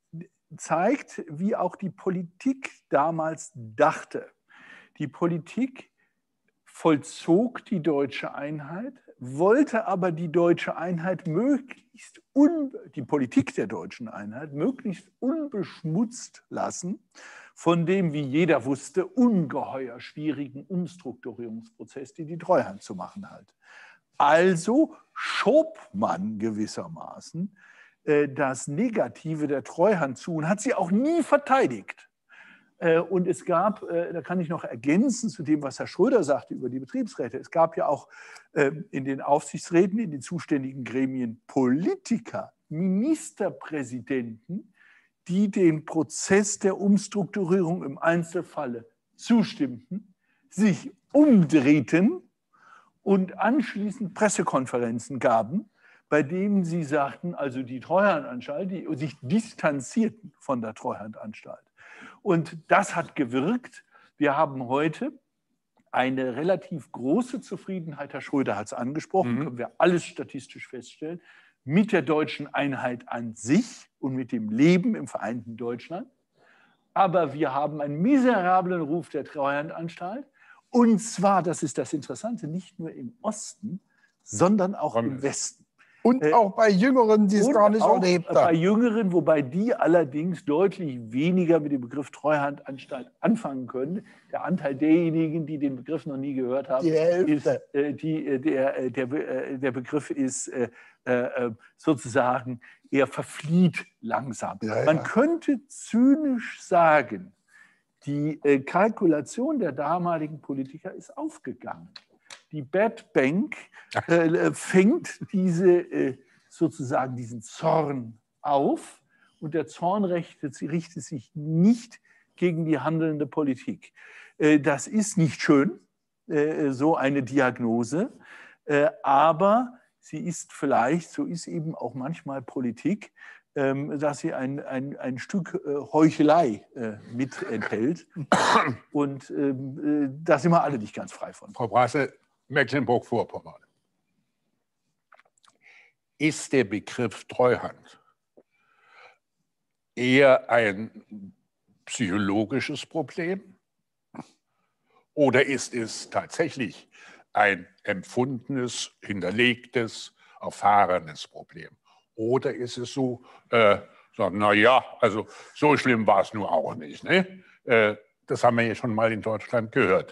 zeigt, wie auch die Politik damals dachte. Die Politik vollzog die deutsche Einheit, wollte aber die deutsche Einheit die Politik der deutschen Einheit möglichst unbeschmutzt lassen von dem, wie jeder wusste, ungeheuer schwierigen Umstrukturierungsprozess, den die Treuhand zu machen hat. Also schob man gewissermaßen das Negative der Treuhand zu und hat sie auch nie verteidigt. Und es gab, da kann ich noch ergänzen zu dem, was Herr Schröder sagte über die Betriebsräte, es gab ja auch in den Aufsichtsräten, in den zuständigen Gremien Politiker, Ministerpräsidenten, die den Prozess der Umstrukturierung im Einzelfalle zustimmten, sich umdrehten und anschließend Pressekonferenzen gaben, bei denen sie sagten, also die Treuhandanstalt, die sich distanzierten von der Treuhandanstalt. Und das hat gewirkt. Wir haben heute eine relativ große Zufriedenheit, Herr Schröder hat es angesprochen, können wir alles statistisch feststellen, mit der deutschen Einheit an sich und mit dem Leben im vereinten Deutschland. Aber wir haben einen miserablen Ruf der Treuhandanstalt. Und zwar, das ist das Interessante, nicht nur im Osten, sondern auch im Westen. Und auch bei Jüngeren, die es gar nicht erlebt haben. Bei Jüngeren, wobei die allerdings deutlich weniger mit dem Begriff Treuhandanstalt anfangen können. Der Anteil derjenigen, die den Begriff noch nie gehört haben, der Begriff ist sozusagen, er verflieht langsam. Ja, ja. Man könnte zynisch sagen, die Kalkulation der damaligen Politiker ist aufgegangen. Die Bad Bank fängt sozusagen diesen Zorn auf und der Zorn richtet sich nicht gegen die handelnde Politik. Das ist nicht schön, so eine Diagnose, aber sie ist vielleicht, so ist eben auch manchmal Politik, dass sie ein Stück Heuchelei mit enthält. Und da sind wir alle nicht ganz frei von. Frau Brasse, Mecklenburg-Vorpommern. Ist der Begriff Treuhand eher ein psychologisches Problem oder ist es tatsächlich ein empfundenes, hinterlegtes, erfahrenes Problem? Oder ist es so, naja, also so schlimm war es nur auch nicht. Ne? Das haben wir ja schon mal in Deutschland gehört.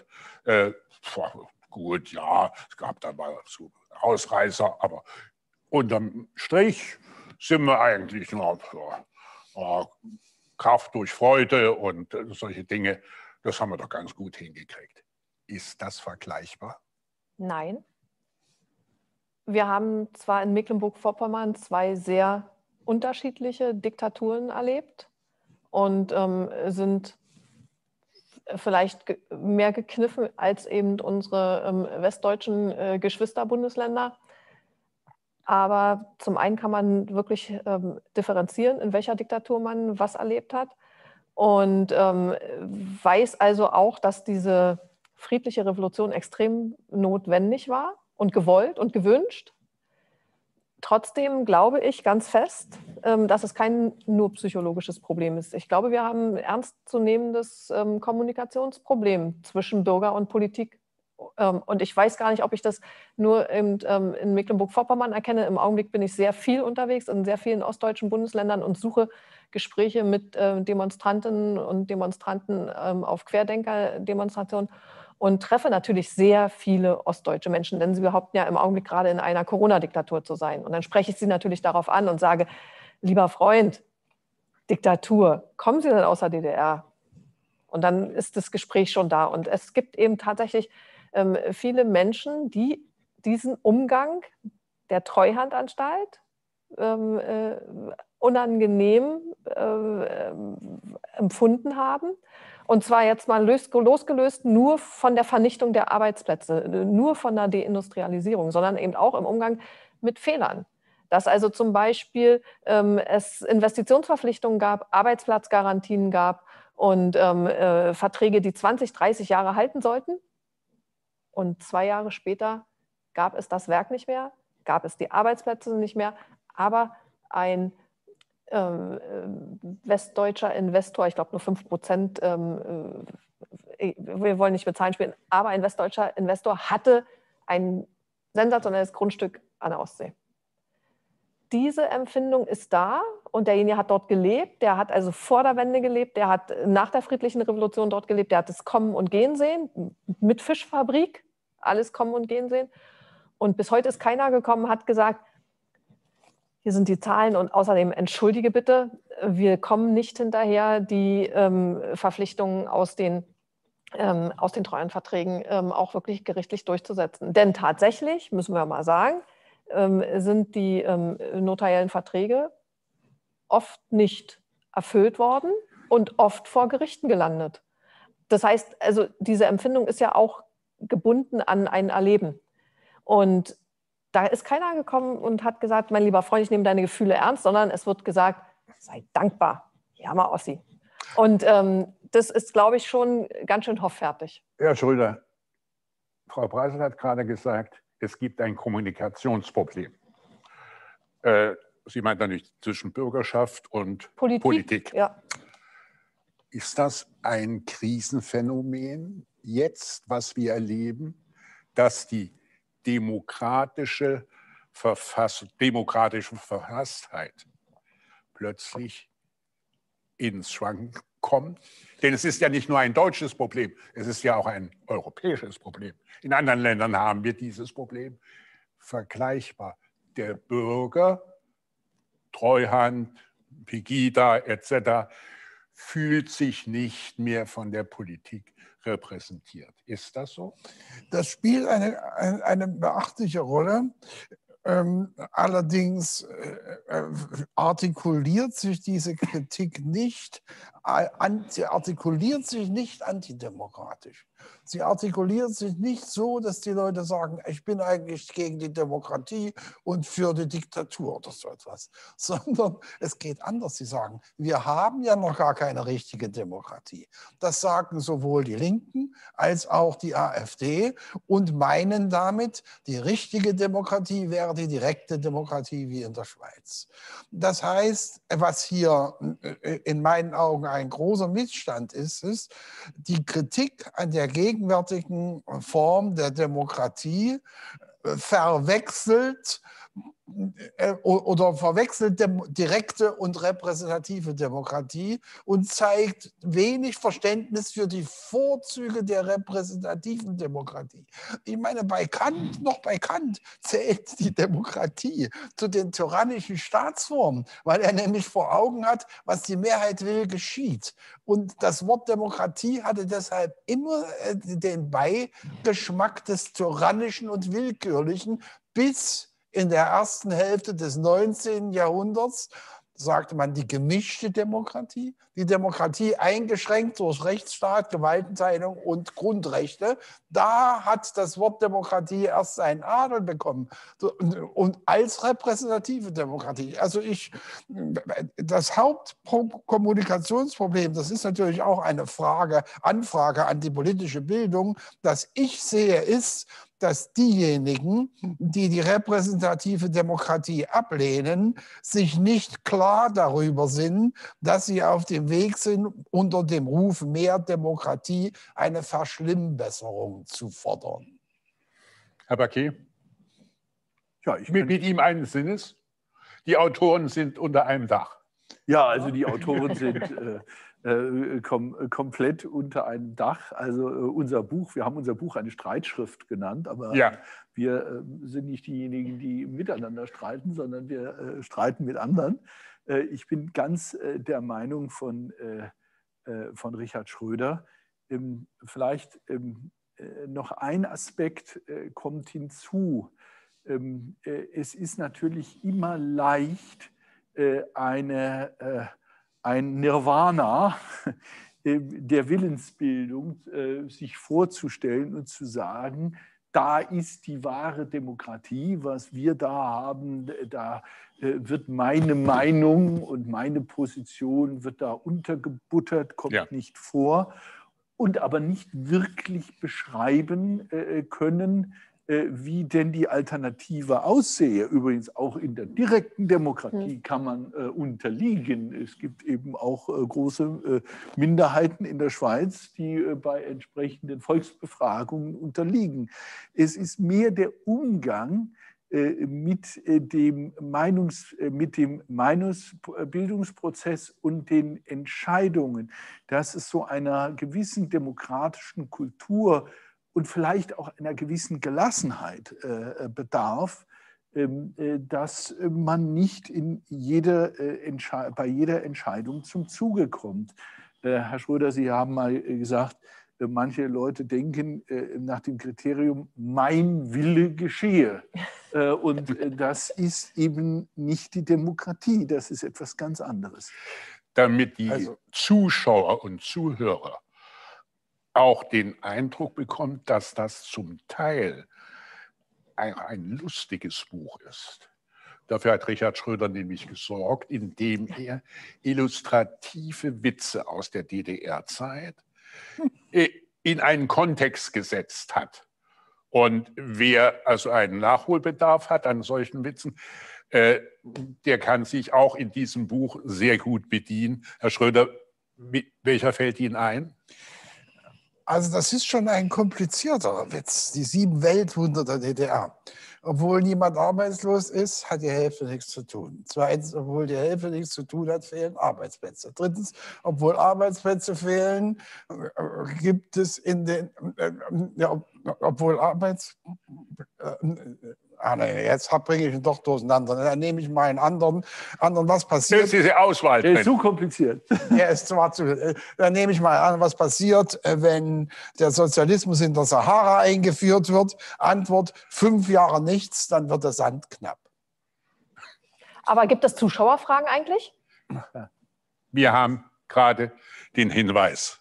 Gut, ja, es gab da mal so Ausreißer, aber unterm Strich sind wir eigentlich nur Kraft durch Freude und solche Dinge. Das haben wir doch ganz gut hingekriegt. Ist das vergleichbar? Nein. Wir haben zwar in Mecklenburg-Vorpommern zwei sehr unterschiedliche Diktaturen erlebt und sind vielleicht mehr gekniffen als eben unsere westdeutschen Geschwisterbundesländer. Aber zum einen kann man wirklich differenzieren, in welcher Diktatur man was erlebt hat. Und weiß also auch, dass diese friedliche Revolution extrem notwendig war und gewollt und gewünscht. Trotzdem glaube ich ganz fest, dass es kein nur psychologisches Problem ist. Ich glaube, wir haben ein ernstzunehmendes Kommunikationsproblem zwischen Bürger und Politik. Und ich weiß gar nicht, ob ich das nur in Mecklenburg-Vorpommern erkenne. Im Augenblick bin ich sehr viel unterwegs in sehr vielen ostdeutschen Bundesländern und suche Gespräche mit Demonstrantinnen und Demonstranten auf Querdenker-Demonstrationen und treffe natürlich sehr viele ostdeutsche Menschen, denn sie behaupten ja im Augenblick gerade in einer Corona-Diktatur zu sein. Und dann spreche ich sie natürlich darauf an und sage, lieber Freund, Diktatur, kommen Sie denn aus der DDR? Und dann ist das Gespräch schon da. Und es gibt eben tatsächlich viele Menschen, die diesen Umgang der Treuhandanstalt unangenehm empfunden haben. Und zwar jetzt mal losgelöst nur von der Vernichtung der Arbeitsplätze, nur von der Deindustrialisierung, sondern eben auch im Umgang mit Fehlern. Dass also zum Beispiel es Investitionsverpflichtungen gab, Arbeitsplatzgarantien gab und Verträge, die 20, 30 Jahre halten sollten. Und 2 Jahre später gab es das Werk nicht mehr, gab es die Arbeitsplätze nicht mehr, aber ein westdeutscher Investor, ich glaube nur 5%, wir wollen nicht mit Zahlen spielen, aber ein westdeutscher Investor hatte ein sensationelles Grundstück an der Ostsee. Diese Empfindung ist da und derjenige hat dort gelebt, der hat also vor der Wende gelebt, der hat nach der friedlichen Revolution dort gelebt, der hat das Kommen und Gehen sehen, mit Fischfabrik, alles Kommen und Gehen sehen. Und bis heute ist keiner gekommen, hat gesagt, hier sind die Zahlen und außerdem entschuldige bitte, wir kommen nicht hinterher, die Verpflichtungen aus den Treuhandverträgen auch wirklich gerichtlich durchzusetzen. Denn tatsächlich, müssen wir mal sagen, sind die notariellen Verträge oft nicht erfüllt worden und oft vor Gerichten gelandet. Das heißt, also diese Empfindung ist ja auch gebunden an ein Erleben. Und da ist keiner gekommen und hat gesagt, mein lieber Freund, ich nehme deine Gefühle ernst, sondern es wird gesagt, sei dankbar, jammer Ossi. Und das ist, glaube ich, schon ganz schön hoffärtig. Herr Schröder, Frau Preisel hat gerade gesagt, es gibt ein Kommunikationsproblem. Sie meint natürlich zwischen Bürgerschaft und Politik. Ja. Ist das ein Krisenphänomen jetzt, was wir erleben, dass die demokratische Verfasstheit plötzlich ins Schwanken kommt? Denn es ist ja nicht nur ein deutsches Problem, es ist ja auch ein europäisches Problem. In anderen Ländern haben wir dieses Problem vergleichbar. Der Bürger, Treuhand, Pegida etc. fühlt sich nicht mehr von der Politik repräsentiert. Ist das so? Das spielt eine beachtliche Rolle. Allerdings artikuliert sich diese Kritik nicht, sie artikuliert sich nicht antidemokratisch. Sie artikuliert sich nicht so, dass die Leute sagen, ich bin eigentlich gegen die Demokratie und für die Diktatur oder so etwas, sondern es geht anders. Sie sagen, wir haben ja noch gar keine richtige Demokratie. Das sagen sowohl die Linken als auch die AfD und meinen damit, die richtige Demokratie wäre die direkte Demokratie wie in der Schweiz. Das heißt, was hier in meinen Augen ein großer Missstand ist, ist die Kritik an der gegenwärtigen Form der Demokratie verwechselt direkte und repräsentative Demokratie und zeigt wenig Verständnis für die Vorzüge der repräsentativen Demokratie. Ich meine, bei Kant zählt die Demokratie zu den tyrannischen Staatsformen, weil er nämlich vor Augen hat, was die Mehrheit will, geschieht. Und das Wort Demokratie hatte deshalb immer den Beigeschmack des Tyrannischen und Willkürlichen, bis in der ersten Hälfte des 19. Jahrhunderts sagte man die gemischte Demokratie, die Demokratie eingeschränkt durch Rechtsstaat, Gewaltenteilung und Grundrechte. Da hat das Wort Demokratie erst seinen Adel bekommen und als repräsentative Demokratie. Also das Hauptkommunikationsproblem, das ist natürlich auch eine Anfrage an die politische Bildung, das ich sehe, ist, dass diejenigen, die die repräsentative Demokratie ablehnen, sich nicht klar darüber sind, dass sie auf dem Weg sind, unter dem Ruf mehr Demokratie eine Verschlimmbesserung zu fordern. Herr Baquet, ja, mit ihm einen Sinnes. Die Autoren sind unter einem Dach. Ja, also die Autoren sind komplett unter einem Dach. Also wir haben unser Buch eine Streitschrift genannt, aber ja, wir sind nicht diejenigen, die miteinander streiten, sondern wir streiten mit anderen. Ich bin ganz der Meinung von Richard Schröder. Vielleicht noch ein Aspekt kommt hinzu. Es ist natürlich immer leicht, ein Nirvana der Willensbildung sich vorzustellen und zu sagen, da ist die wahre Demokratie, was wir da haben, da wird meine Meinung und meine Position wird da untergebuttert, kommt nicht vor und aber nicht wirklich beschreiben können, wie denn die Alternative aussehe. Übrigens auch in der direkten Demokratie kann man unterliegen. Es gibt eben auch große Minderheiten in der Schweiz, die bei entsprechenden Volksbefragungen unterliegen. Es ist mehr der Umgang mit dem Meinungsbildungsprozess und den Entscheidungen, dass es so einer gewissen demokratischen Kultur und vielleicht auch einer gewissen Gelassenheit bedarf, dass man nicht bei jeder Entscheidung zum Zuge kommt. Herr Schröder, Sie haben mal gesagt, manche Leute denken nach dem Kriterium, mein Wille geschehe. Und das ist eben nicht die Demokratie, das ist etwas ganz anderes. Damit die Zuschauer und Zuhörer auch den Eindruck bekommt, dass das zum Teil ein lustiges Buch ist. Dafür hat Richard Schröder nämlich gesorgt, indem er illustrative Witze aus der DDR-Zeit in einen Kontext gesetzt hat. Und wer also einen Nachholbedarf hat an solchen Witzen, der kann sich auch in diesem Buch sehr gut bedienen. Herr Schröder, welcher fällt Ihnen ein? Also das ist schon ein komplizierterer Witz, die 7 Weltwunder der DDR. Obwohl niemand arbeitslos ist, hat die Hälfte nichts zu tun. Zweitens, obwohl die Hälfte nichts zu tun hat, fehlen Arbeitsplätze. Drittens, obwohl Arbeitsplätze fehlen, gibt es in den, obwohl jetzt bringe ich ihn doch durcheinander. Dann nehme ich mal einen anderen. Was passiert? Das ist diese Auswahl. Der ist zu kompliziert. Dann nehme ich mal an, was passiert, wenn der Sozialismus in der Sahara eingeführt wird. Antwort: 5 Jahre nichts, dann wird der Sand knapp. Aber gibt es Zuschauerfragen eigentlich? Wir haben gerade den Hinweis.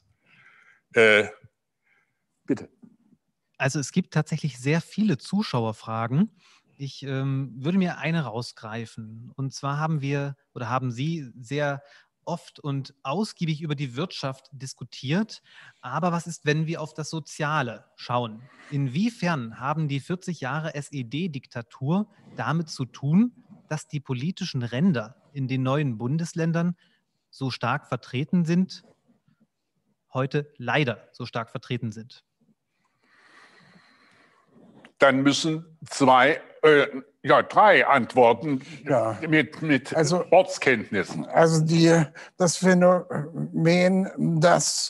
Bitte. Also es gibt tatsächlich sehr viele Zuschauerfragen. Ich würde mir eine rausgreifen. Und zwar haben Sie sehr oft und ausgiebig über die Wirtschaft diskutiert. Aber was ist, wenn wir auf das Soziale schauen? Inwiefern haben die 40 Jahre SED-Diktatur damit zu tun, dass die politischen Ränder in den neuen Bundesländern so stark vertreten sind, heute leider so stark vertreten sind? Dann müssen 3 Antworten mit Ortskenntnissen. Also das Phänomen, dass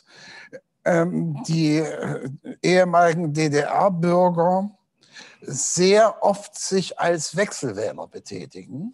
die ehemaligen DDR-Bürger sehr oft sich als Wechselwähler betätigen,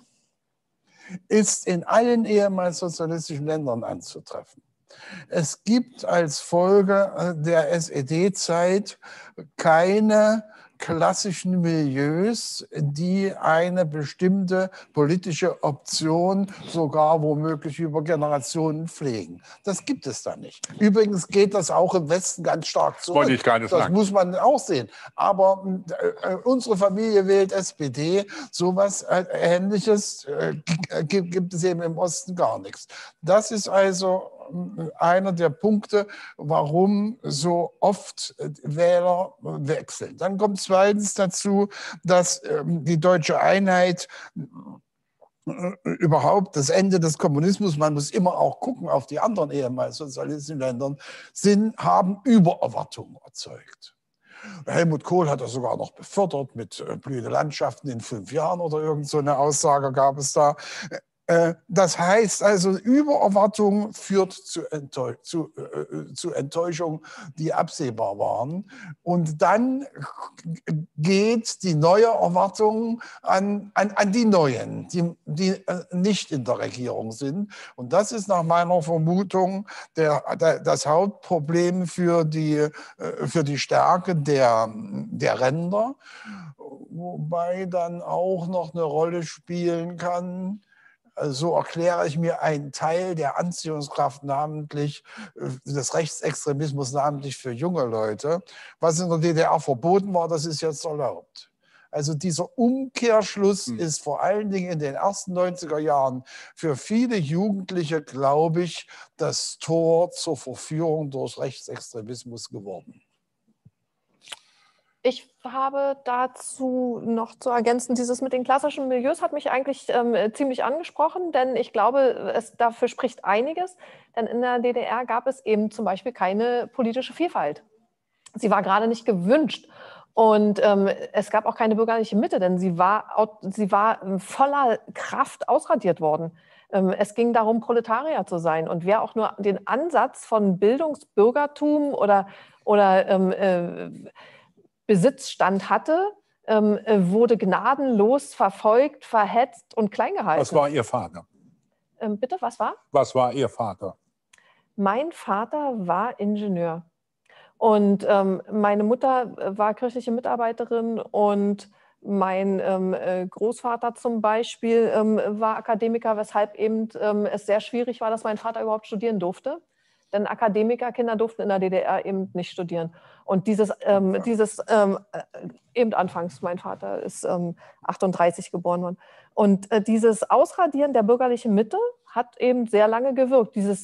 ist in allen ehemals sozialistischen Ländern anzutreffen. Es gibt als Folge der SED-Zeit keine klassischen Milieus, die eine bestimmte politische Option sogar womöglich über Generationen pflegen. Das gibt es da nicht. Übrigens geht das auch im Westen ganz stark zurück. Wollte ich gar nicht sagen. Das muss man auch sehen. Aber unsere Familie wählt SPD. Sowas Ähnliches gibt es eben im Osten gar nichts. Das ist also einer der Punkte, warum so oft Wähler wechseln. Dann kommt zweitens dazu, dass die deutsche Einheit überhaupt das Ende des Kommunismus, man muss immer auch gucken auf die anderen ehemals sozialistischen Länder, haben Übererwartungen erzeugt. Helmut Kohl hat das sogar noch befördert mit blühende Landschaften in 5 Jahren oder irgend so eine Aussage gab es da. Das heißt also, Übererwartung führt zu Enttäuschungen, die absehbar waren. Und dann geht die neue Erwartung an die Neuen, die nicht in der Regierung sind. Und das ist nach meiner Vermutung das Hauptproblem für die Stärke der Ränder. Wobei dann auch noch eine Rolle spielen kann, so erkläre ich mir einen Teil der Anziehungskraft namentlich des Rechtsextremismus, namentlich für junge Leute. Was in der DDR verboten war, das ist jetzt erlaubt. Also dieser Umkehrschluss ist vor allen Dingen in den ersten 90er Jahren für viele Jugendliche, glaube ich, das Tor zur Verführung durch Rechtsextremismus geworden. Ich habe dazu noch zu ergänzen, dieses mit den klassischen Milieus hat mich eigentlich ziemlich angesprochen, denn ich glaube, dafür spricht einiges, denn in der DDR gab es eben zum Beispiel keine politische Vielfalt. Sie war gerade nicht gewünscht. Und es gab auch keine bürgerliche Mitte, denn sie war voller Kraft ausradiert worden. Es ging darum, Proletarier zu sein. Und wer auch nur den Ansatz von Bildungsbürgertum oder Besitzstand hatte, wurde gnadenlos verfolgt, verhetzt und klein gehalten. Was war Ihr Vater? Bitte, was war? Was war Ihr Vater? Mein Vater war Ingenieur. Und meine Mutter war kirchliche Mitarbeiterin und mein Großvater zum Beispiel war Akademiker, weshalb eben es sehr schwierig war, dass mein Vater überhaupt studieren durfte. Denn Akademikerkinder durften in der DDR eben nicht studieren. Und eben anfangs, mein Vater ist 38 geboren worden. Und dieses Ausradieren der bürgerlichen Mitte hat eben sehr lange gewirkt. Dieses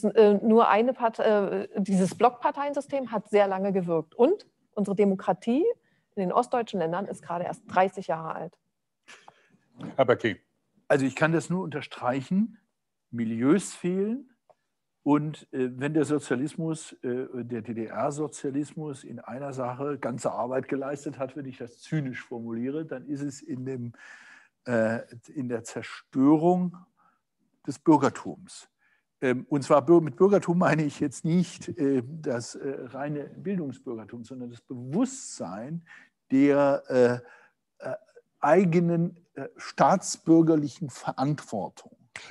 Blockparteiensystem hat sehr lange gewirkt. Und unsere Demokratie in den ostdeutschen Ländern ist gerade erst 30 Jahre alt. Herr Becki. Also ich kann das nur unterstreichen. Milieus fehlen. Und wenn der Sozialismus, der DDR-Sozialismus in einer Sache ganze Arbeit geleistet hat, wenn ich das zynisch formuliere, dann ist es in der Zerstörung des Bürgertums. Und zwar mit Bürgertum meine ich jetzt nicht das reine Bildungsbürgertum, sondern das Bewusstsein der eigenen staatsbürgerlichen Verantwortung.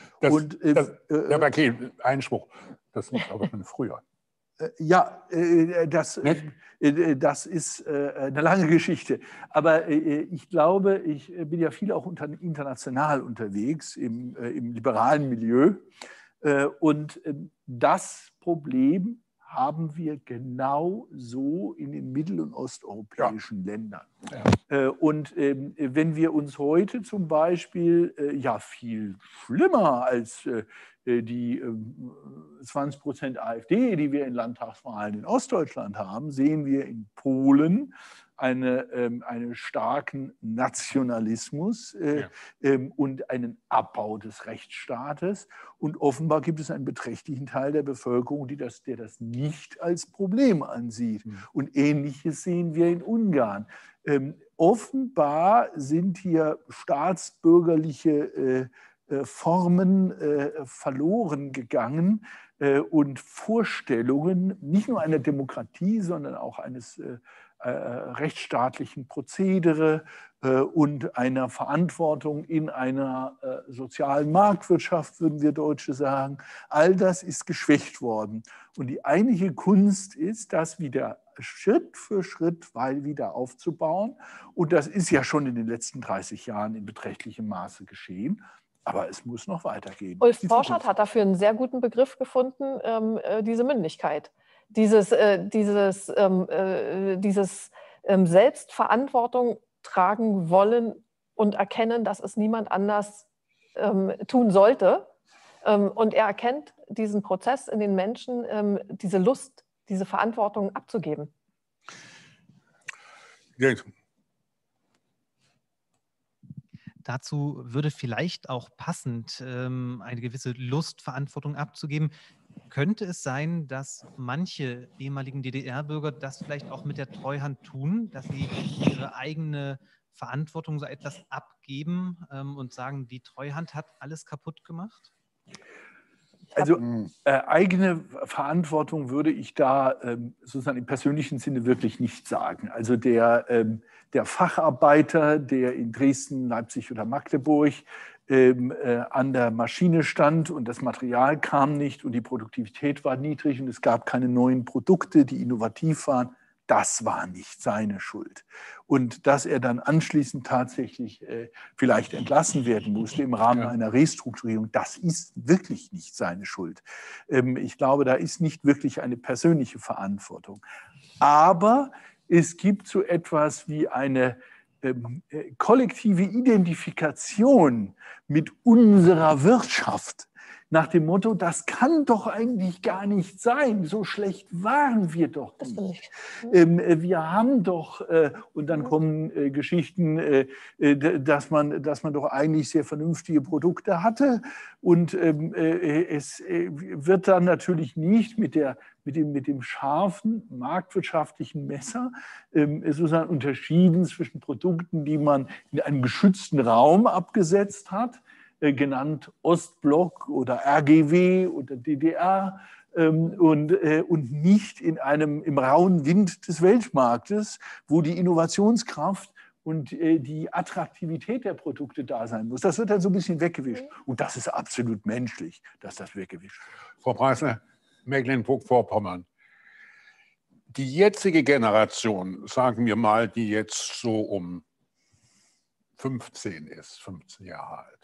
Herr Becki, Einspruch, das liegt aber schon früher. Ja, das ist eine lange Geschichte. Aber ich glaube, ich bin ja viel auch international unterwegs im liberalen Milieu. Und das Problem haben wir genau so in den mittel- und osteuropäischen Ländern. Ja. Und wenn wir uns heute zum Beispiel, viel schlimmer als die 20% AfD, die wir in Landtagswahlen in Ostdeutschland haben, sehen wir in Polen einen starken Nationalismus und einen Abbau des Rechtsstaates. Und offenbar gibt es einen beträchtlichen Teil der Bevölkerung, der das nicht als Problem ansieht. Und Ähnliches sehen wir in Ungarn. Offenbar sind hier staatsbürgerliche Formen verloren gegangen und Vorstellungen nicht nur einer Demokratie, sondern auch eines rechtsstaatlichen Prozedere und einer Verantwortung in einer sozialen Marktwirtschaft, würden wir Deutsche sagen. All das ist geschwächt worden. Und die eigentliche Kunst ist, das wieder Schritt für Schritt wieder aufzubauen. Und das ist ja schon in den letzten 30 Jahren in beträchtlichem Maße geschehen. Aber es muss noch weitergehen. Ulf Borschert hat dafür einen sehr guten Begriff gefunden, diese Mündigkeit. Dieses Selbstverantwortung tragen wollen und erkennen, dass es niemand anders tun sollte. Und er erkennt diesen Prozess in den Menschen, diese Lust, diese Verantwortung abzugeben. Ja. Dazu würde vielleicht auch passend eine gewisse Lust, Verantwortung abzugeben. Könnte es sein, dass manche ehemaligen DDR-Bürger das vielleicht auch mit der Treuhand tun, dass sie ihre eigene Verantwortung so etwas abgeben und sagen, die Treuhand hat alles kaputt gemacht? Also eigene Verantwortung würde ich da sozusagen im persönlichen Sinne wirklich nicht sagen. Also der Facharbeiter, der in Dresden, Leipzig oder Magdeburg an der Maschine stand und das Material kam nicht und die Produktivität war niedrig und es gab keine neuen Produkte, die innovativ waren, das war nicht seine Schuld. Und dass er dann anschließend tatsächlich vielleicht entlassen werden musste im Rahmen einer Restrukturierung, das ist wirklich nicht seine Schuld. Ich glaube, da ist nicht wirklich eine persönliche Verantwortung. Aber es gibt so etwas wie eine kollektive Identifikation mit unserer Wirtschaft, nach dem Motto, das kann doch eigentlich gar nicht sein, so schlecht waren wir doch Das nicht. finde ich. Wir haben doch, und dann kommen Geschichten, dass man doch eigentlich sehr vernünftige Produkte hatte. Und es wird dann natürlich nicht mit dem scharfen marktwirtschaftlichen Messer sozusagen unterschieden zwischen Produkten, die man in einem geschützten Raum abgesetzt hat, genannt Ostblock oder RGW oder DDR, und nicht im rauen Wind des Weltmarktes, wo die Innovationskraft und die Attraktivität der Produkte da sein muss. Das wird dann so ein bisschen weggewischt. Und das ist absolut menschlich, dass das weggewischt wird. Frau Preissner, Mecklenburg-Vorpommern. Die jetzige Generation, sagen wir mal, die jetzt so um 15 ist, 15 Jahre alt.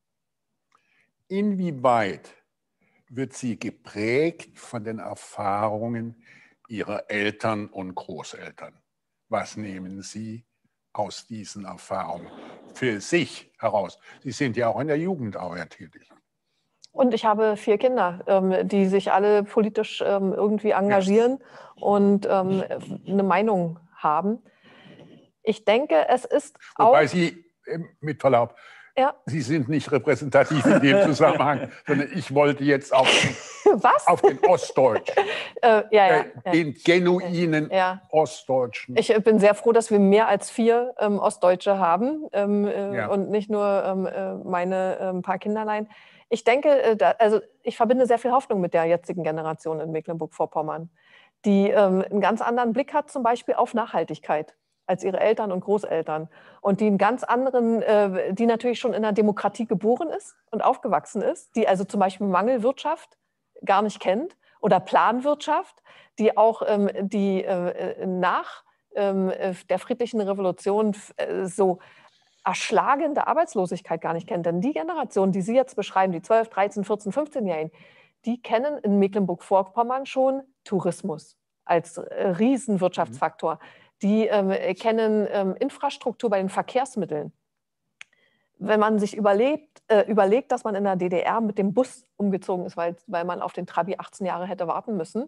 Inwieweit wird sie geprägt von den Erfahrungen ihrer Eltern und Großeltern? Was nehmen Sie aus diesen Erfahrungen für sich heraus? Sie sind ja auch in der Jugendarbeit tätig. Und ich habe 4 Kinder, die sich alle politisch irgendwie engagieren und eine Meinung haben. Ich denke, es ist Wobei auch... Sie, mit Verlaub, Ja. Sie sind nicht repräsentativ in dem Zusammenhang, sondern ich wollte jetzt auf den Ostdeutschen, den genuinen Ostdeutschen. Ich bin sehr froh, dass wir mehr als 4 Ostdeutsche haben und nicht nur meine paar Kinderlein. Ich denke, ich verbinde sehr viel Hoffnung mit der jetzigen Generation in Mecklenburg-Vorpommern, die einen ganz anderen Blick hat, zum Beispiel auf Nachhaltigkeit, als ihre Eltern und Großeltern. Und die einen ganz anderen, die natürlich schon in einer Demokratie geboren ist und aufgewachsen ist, die also zum Beispiel Mangelwirtschaft gar nicht kennt oder Planwirtschaft, die auch nach der friedlichen Revolution so erschlagende Arbeitslosigkeit gar nicht kennt. Denn die Generation, die Sie jetzt beschreiben, die 12, 13, 14, 15-Jährigen, die kennen in Mecklenburg-Vorpommern schon Tourismus als Riesenwirtschaftsfaktor. Die kennen Infrastruktur bei den Verkehrsmitteln. Wenn man sich überlegt, dass man in der DDR mit dem Bus umgezogen ist, weil man auf den Trabi 18 Jahre hätte warten müssen,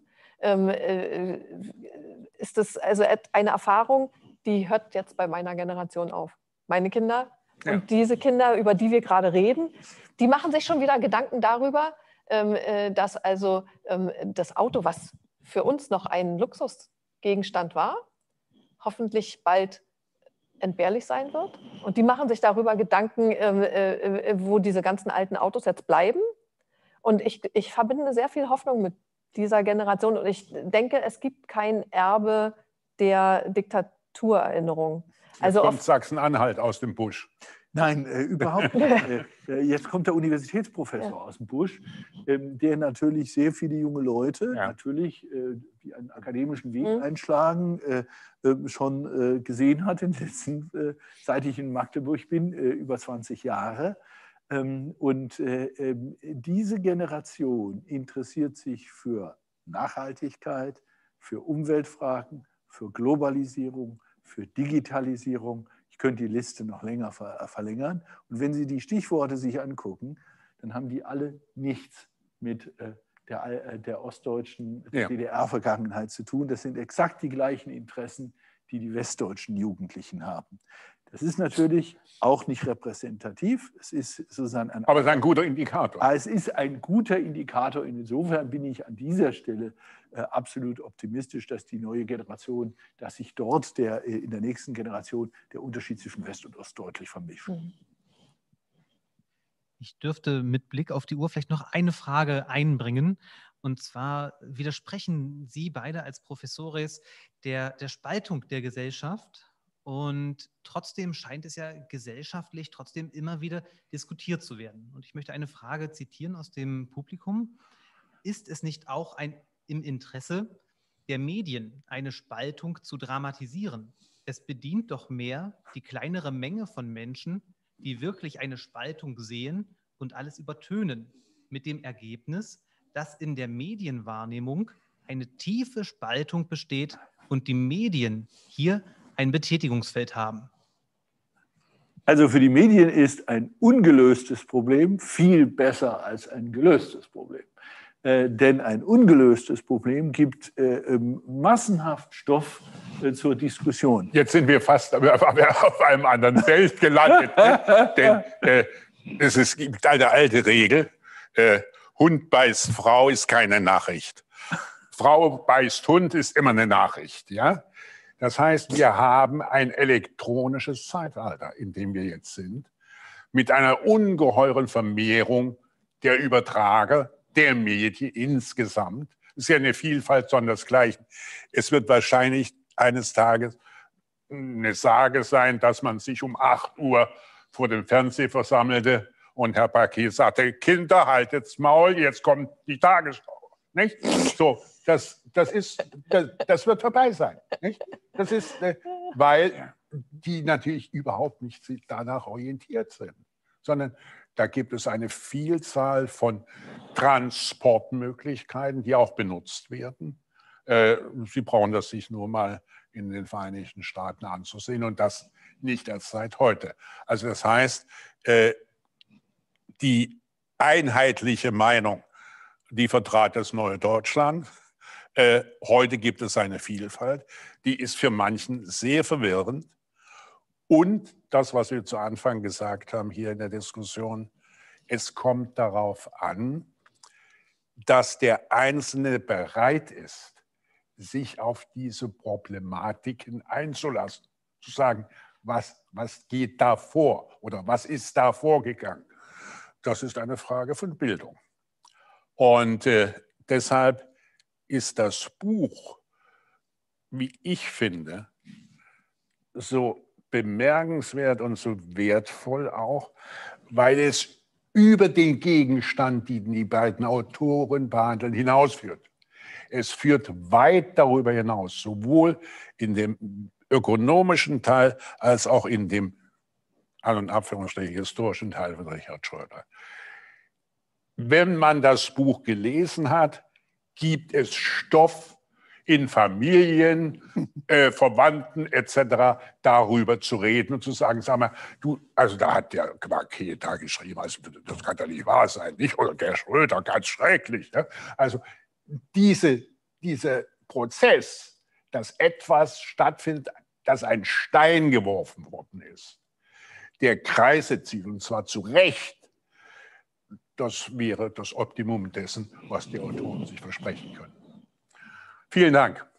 ist das also eine Erfahrung, die hört jetzt bei meiner Generation auf. Meine Kinder und diese Kinder, über die wir gerade reden, die machen sich schon wieder Gedanken darüber, dass also das Auto, was für uns noch ein Luxusgegenstand war, hoffentlich bald entbehrlich sein wird. Und die machen sich darüber Gedanken, wo diese ganzen alten Autos jetzt bleiben. Und ich verbinde sehr viel Hoffnung mit dieser Generation. Und ich denke, es gibt kein Erbe der Diktaturerinnerung. Also kommt Sachsen-Anhalt aus dem Busch. Nein, überhaupt nicht. Jetzt kommt der Universitätsprofessor aus dem Busch, der natürlich sehr viele junge Leute, natürlich, die einen akademischen Weg einschlagen, schon gesehen hat, seit ich in Magdeburg bin, über 20 Jahre. Und diese Generation interessiert sich für Nachhaltigkeit, für Umweltfragen, für Globalisierung, für Digitalisierung. Ich könnte die Liste noch länger verlängern. Und wenn Sie die Stichworte sich angucken, dann haben die alle nichts mit der ostdeutschen DDR-Vergangenheit zu tun. Das sind exakt die gleichen Interessen, die die westdeutschen Jugendlichen haben. Das ist natürlich auch nicht repräsentativ. Es ist sozusagen aber es ist ein guter Indikator. Es ist ein guter Indikator. Insofern bin ich an dieser Stelle absolut optimistisch, dass die neue Generation, dass sich dort in der nächsten Generation der Unterschied zwischen West und Ost deutlich vermischt. Ich dürfte mit Blick auf die Uhr vielleicht noch eine Frage einbringen. Und zwar widersprechen Sie beide als Professores der Spaltung der Gesellschaft. Und trotzdem scheint es ja gesellschaftlich trotzdem immer wieder diskutiert zu werden. Und ich möchte eine Frage zitieren aus dem Publikum. Ist es nicht auch im Interesse der Medien, eine Spaltung zu dramatisieren? Es bedient doch mehr die kleinere Menge von Menschen, die wirklich eine Spaltung sehen und alles übertönen, mit dem Ergebnis, dass in der Medienwahrnehmung eine tiefe Spaltung besteht und die Medien hier ein Betätigungsfeld haben. Also für die Medien ist ein ungelöstes Problem viel besser als ein gelöstes Problem. Denn ein ungelöstes Problem gibt massenhaft Stoff zur Diskussion. Jetzt sind wir fast auf einem anderen Feld gelandet. Denn es gibt eine alte Regel, Hund beißt Frau ist keine Nachricht. Frau beißt Hund ist immer eine Nachricht. Ja? Das heißt, wir haben ein elektronisches Zeitalter, in dem wir jetzt sind, mit einer ungeheuren Vermehrung der Übertrager, der Medien insgesamt. Es ist ja eine Vielfalt sondersgleichen. Es wird wahrscheinlich eines Tages eine Sage sein, dass man sich um 8 Uhr vor dem Fernseher versammelte und Herr Baquet sagte, Kinder, haltet's Maul, jetzt kommt die Tagesschau. Nicht? So, das wird vorbei sein. Nicht? Das ist, weil die natürlich überhaupt nicht danach orientiert sind, sondern da gibt es eine Vielzahl von Transportmöglichkeiten, die auch benutzt werden. Sie brauchen das sich nur mal in den Vereinigten Staaten anzusehen und das nicht erst seit heute. Also das heißt, die einheitliche Meinung, die vertrat das neue Deutschland. Heute gibt es eine Vielfalt, die ist für manchen sehr verwirrend. Und das, was wir zu Anfang gesagt haben hier in der Diskussion, es kommt darauf an, dass der Einzelne bereit ist, sich auf diese Problematiken einzulassen. Zu sagen, was geht da vor oder was ist da vorgegangen? Das ist eine Frage von Bildung. Und deshalb ist das Buch, wie ich finde, so bemerkenswert und so wertvoll auch, weil es über den Gegenstand, den die beiden Autoren behandeln, hinausführt. Es führt weit darüber hinaus, sowohl in dem ökonomischen Teil als auch in dem An- und Abführungsstrichen historischen Teil von Richard Schröder. Wenn man das Buch gelesen hat, gibt es Stoff in Familien, Verwandten etc. darüber zu reden und zu sagen, sag mal, du, also da hat der Baquet da geschrieben, also das kann doch nicht wahr sein, nicht? Oder der Schröder, ganz schrecklich. Ja? Also dieser Prozess, dass etwas stattfindet, dass ein Stein geworfen worden ist, der Kreise zieht, und zwar zu Recht, das wäre das Optimum dessen, was die Autoren sich versprechen können. Vielen Dank.